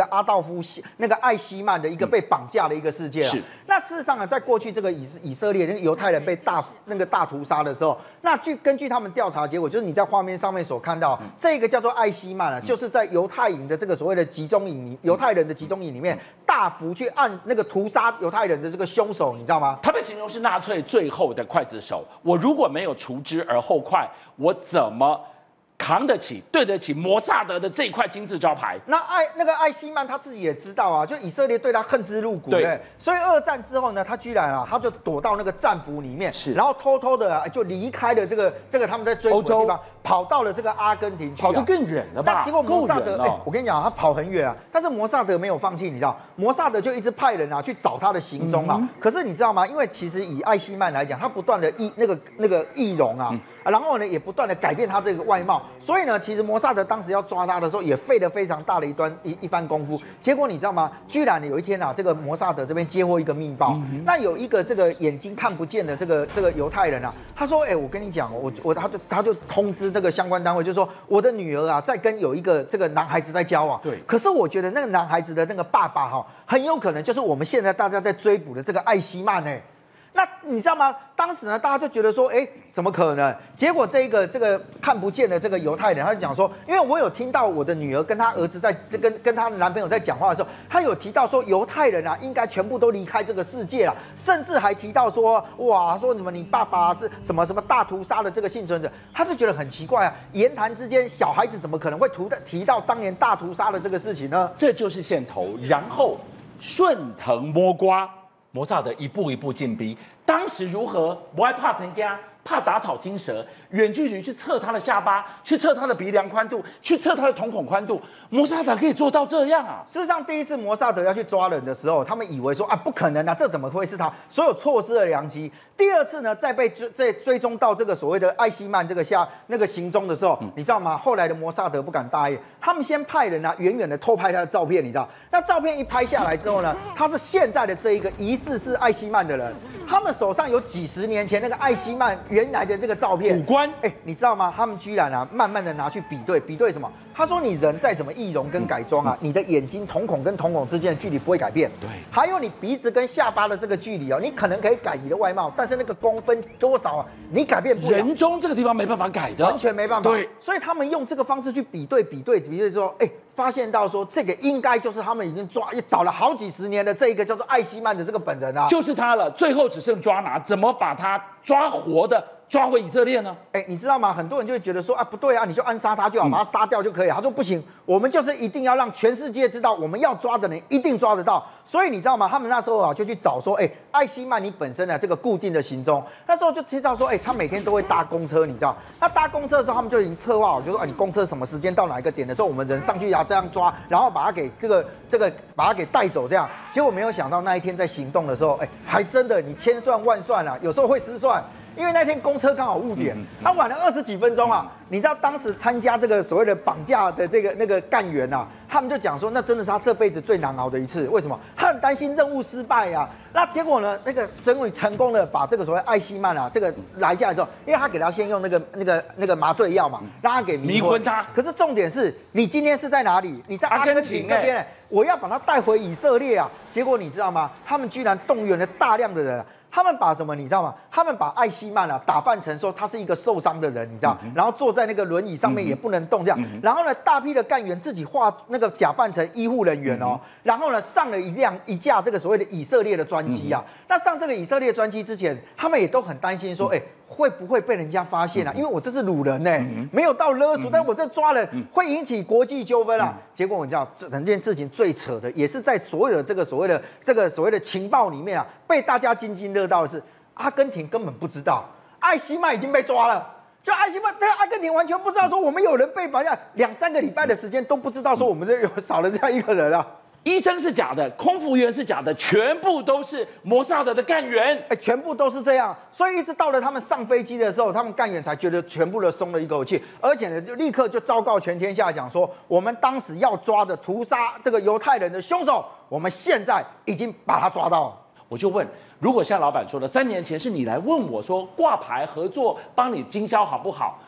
夫那个艾希曼的一个被绑架的一个事件啊。 是。 那事实上呢，在过去这个以以色列那个犹太人被大那个大屠杀的时候，那据根据他们调查结果，就是你在画面上面所看到，嗯、这个叫做艾希曼啊，嗯、就是在犹太营的这个所谓的集中营，犹太人的集中营里面，大幅去按那个屠杀犹太人的这个凶手，你知道吗？ 他被形容是纳粹最后的刽子手。我如果没有除之而后快，我怎么扛得起、对得起摩萨德的这一块金字招牌？ 那艾那个艾希曼他自己也知道啊，就以色列对他恨之入骨，对，所以二战之后呢，他居然啊，他就躲到那个战俘里面，是，然后偷偷的、啊、就离开了这个这个他们在追捕的地方，跑到了这个阿根廷去、啊， 跑得更远了吧？ 那结果摩萨德，哎、 哦欸，我跟你讲，他跑很远啊，但是摩萨德没有放弃，你知道，摩萨德就一直派人啊去找他的行踪啊。嗯、可是你知道吗？因为其实以艾希曼来讲，他不断的易那个那个易容啊。嗯然后呢，也不断的改变他这个外貌，所以呢，其实摩萨德当时要抓他的时候，也费了非常大的一段一一番功夫。结果你知道吗？居然有一天啊，这个摩萨德这边接获一个密报，嗯、那有一个这个眼睛看不见的这个这个犹太人啊，他说：“哎、欸，我跟你讲，我我他就他就通知那个相关单位，就说我的女儿啊，在跟有一个这个男孩子在交往。对，可是我觉得那个男孩子的那个爸爸哈、哦，很有可能就是我们现在大家在追捕的这个艾希曼哎。”那你知道吗？当时呢，大家就觉得说，哎，怎么可能？结果这一个这个看不见的这个犹太人，他就讲说，因为我有听到我的女儿跟她儿子在跟跟她的男朋友在讲话的时候，他有提到说，犹太人啊，应该全部都离开这个世界了，甚至还提到说，哇，说什么你爸爸是什么什么大屠杀的这个幸存者，他就觉得很奇怪啊，言谈之间，小孩子怎么可能会提提到当年大屠杀的这个事情呢？ 这就是线头，然后顺藤摸瓜。摩萨德一步一步进逼，当时如何不爱怕成家，怕打草惊蛇，远距离去测他的下巴，去测他的鼻梁宽度，去测他的瞳孔宽度，摩萨德可以做到这样啊！ 事实上，第一次摩萨德要去抓人的时候，他们以为说啊，不可能啊，这怎么会是他？所有错失了良机。第二次呢，再被追再追踪到这个所谓的艾希曼这个下那个行踪的时候，嗯、你知道吗？后来的摩萨德不敢大意，他们先派人啊，远远的偷拍他的照片，你知道？那照片一拍下来之后呢，他是现在的这一个疑似是艾希曼的人，他们手上有几十年前那个艾希曼原来的这个照片， 五官， 哎，你知道吗？他们居然啊，慢慢的拿去比对，比对什么？他说：“你人再怎么易容跟改装啊，嗯、你的眼睛瞳孔跟瞳孔之间的距离不会改变。对，还有你鼻子跟下巴的这个距离哦，你可能可以改你的外貌，但是那个公分多少啊，你改变不了。 人中这个地方没办法改的， 完全没办法。 对， 所以他们用这个方式去比对、比对、比对说，哎，发现到说这个应该就是他们已经抓也找了好几十年的这一个叫做艾希曼的这个本人啊， 就是他了。最后只剩抓拿，怎么把他抓活的？”抓回以色列呢？ 哎，你知道吗？很多人就会觉得说啊，不对啊，你就暗杀他就好，把他杀掉就可以了。他说不行，我们就是一定要让全世界知道，我们要抓的人一定抓得到。所以你知道吗？他们那时候啊就去找说，哎，艾希曼你本身的这个固定的行踪，那时候就知道说，哎，他每天都会搭公车，你知道？他搭公车的时候，他们就已经策划好，就说啊，你公车什么时间到哪一个点的时候，我们人上去要这样抓，然后把他给这个这个把他给带走，这样。结果没有想到那一天在行动的时候，哎，还真的你千算万算啊，有时候会失算。因为那天公车刚好误点，他晚了二十几分钟啊！你知道当时参加这个所谓的绑架的这个那个干员啊，他们就讲说，那真的是他这辈子最难熬的一次。为什么？他很担心任务失败呀、啊。那结果呢？那个终于成功的把这个所谓艾希曼啊，这个拦下来之后，因为他给他先用那个那个那个麻醉药嘛，让他给迷昏他。可是重点是你今天是在哪里？你在阿根廷这边、欸，我要把他带回以色列啊！结果你知道吗？他们居然动员了大量的人、啊。他们把什么你知道吗？他们把艾希曼啊打扮成说他是一个受伤的人，你知道，嗯、然后坐在那个轮椅上面也不能动这样。嗯、然后呢，大批的干员自己化那个假扮成医护人员哦，嗯、然后呢上了一辆一架这个所谓的以色列的专机啊。嗯、那上这个以色列专机之前，他们也都很担心说，哎、嗯。欸会不会被人家发现啊？因为我这是掳人呢、欸，嗯、没有到勒索，嗯、但我这抓人、嗯、会引起国际纠纷啊。嗯、结果你知道，这整件事情最扯的，也是在所有的这个所谓的这个所谓的情报里面啊，被大家津津乐道的是，阿根廷根本不知道艾希曼已经被抓了。就艾希曼，这个阿根廷完全不知道说我们有人被绑架，两三个礼拜的时间都不知道说我们这有少了这样一个人啊。 医生是假的，空服员是假的，全部都是摩萨德的干员， 哎，全部都是这样。所以一直到了他们上飞机的时候，他们干员才觉得全部都松了一口气，而且呢，就立刻就昭告全天下讲说，我们当时要抓的屠杀这个犹太人的凶手，我们现在已经把他抓到了。 我就问，如果像老板说的，三年前是你来问我说挂牌合作帮你经销好不好？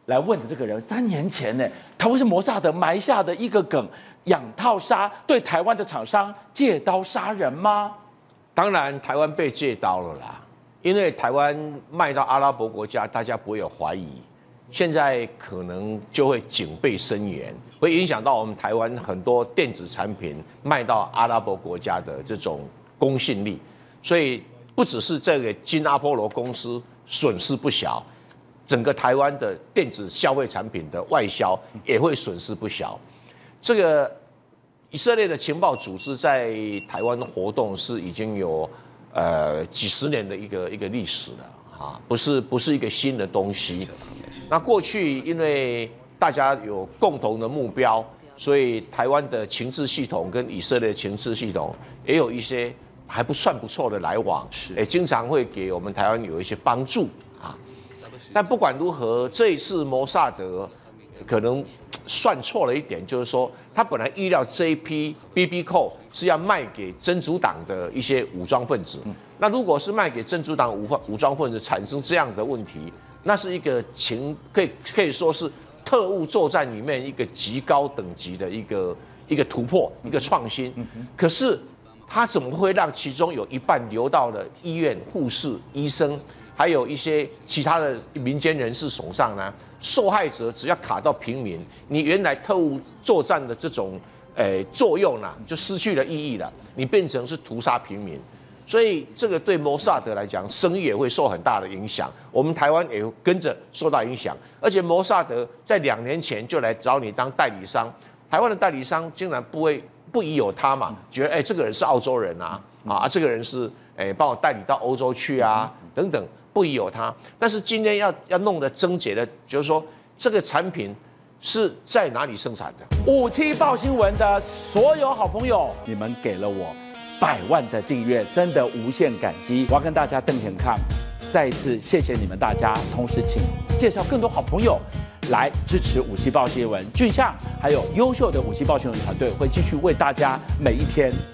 来问的这个人，三年前呢，他会是摩萨德埋下的一个梗，养套杀，对台湾的厂商借刀杀人吗？ 当然，台湾被借刀了啦，因为台湾卖到阿拉伯国家，大家不会有怀疑。现在可能就会警备森严，会影响到我们台湾很多电子产品卖到阿拉伯国家的这种公信力，所以不只是这个金阿波罗公司损失不小，整个台湾的电子消费产品的外销也会损失不小。这个以色列的情报组织在台湾活动是已经有呃几十年的一个一个历史了。啊，不是不是一个新的东西。那过去因为大家有共同的目标，所以台湾的情治系统跟以色列的情治系统也有一些还不算不错的来往，也经常会给我们台湾有一些帮助啊。但不管如何，这一次摩萨德可能算错了一点，就是说他本来预料这一批 B B Call 是要卖给真主党的一些武装分子。那如果是卖给真主党武武装分子产生这样的问题，那是一个情可以可以说是特务作战里面一个极高等级的一个一个突破，一个创新。可是他怎么会让其中有一半流到了医院、护士、医生，还有一些其他的民间人士手上呢？受害者只要卡到平民，你原来特务作战的这种诶、呃、作用呢、啊，就失去了意义了，你变成是屠杀平民。所以这个对摩萨德来讲，生意也会受很大的影响。我们台湾也跟着受到影响，而且摩萨德在两年前就来找你当代理商，台湾的代理商竟然不会不疑有他嘛，觉得哎、欸、这个人是澳洲人啊，啊这个人是哎帮、欸、我代理到欧洲去啊等等，不疑有他。但是今天要要弄得症结的，就是说这个产品是在哪里生产的？ 五七报新闻的所有好朋友，你们给了我百万的订阅，真的无限感激。我要跟大家瞪眼看，再一次谢谢你们大家，同时请介绍更多好朋友来支持五七报新闻。俊相还有优秀的五七报新闻团队会继续为大家每一天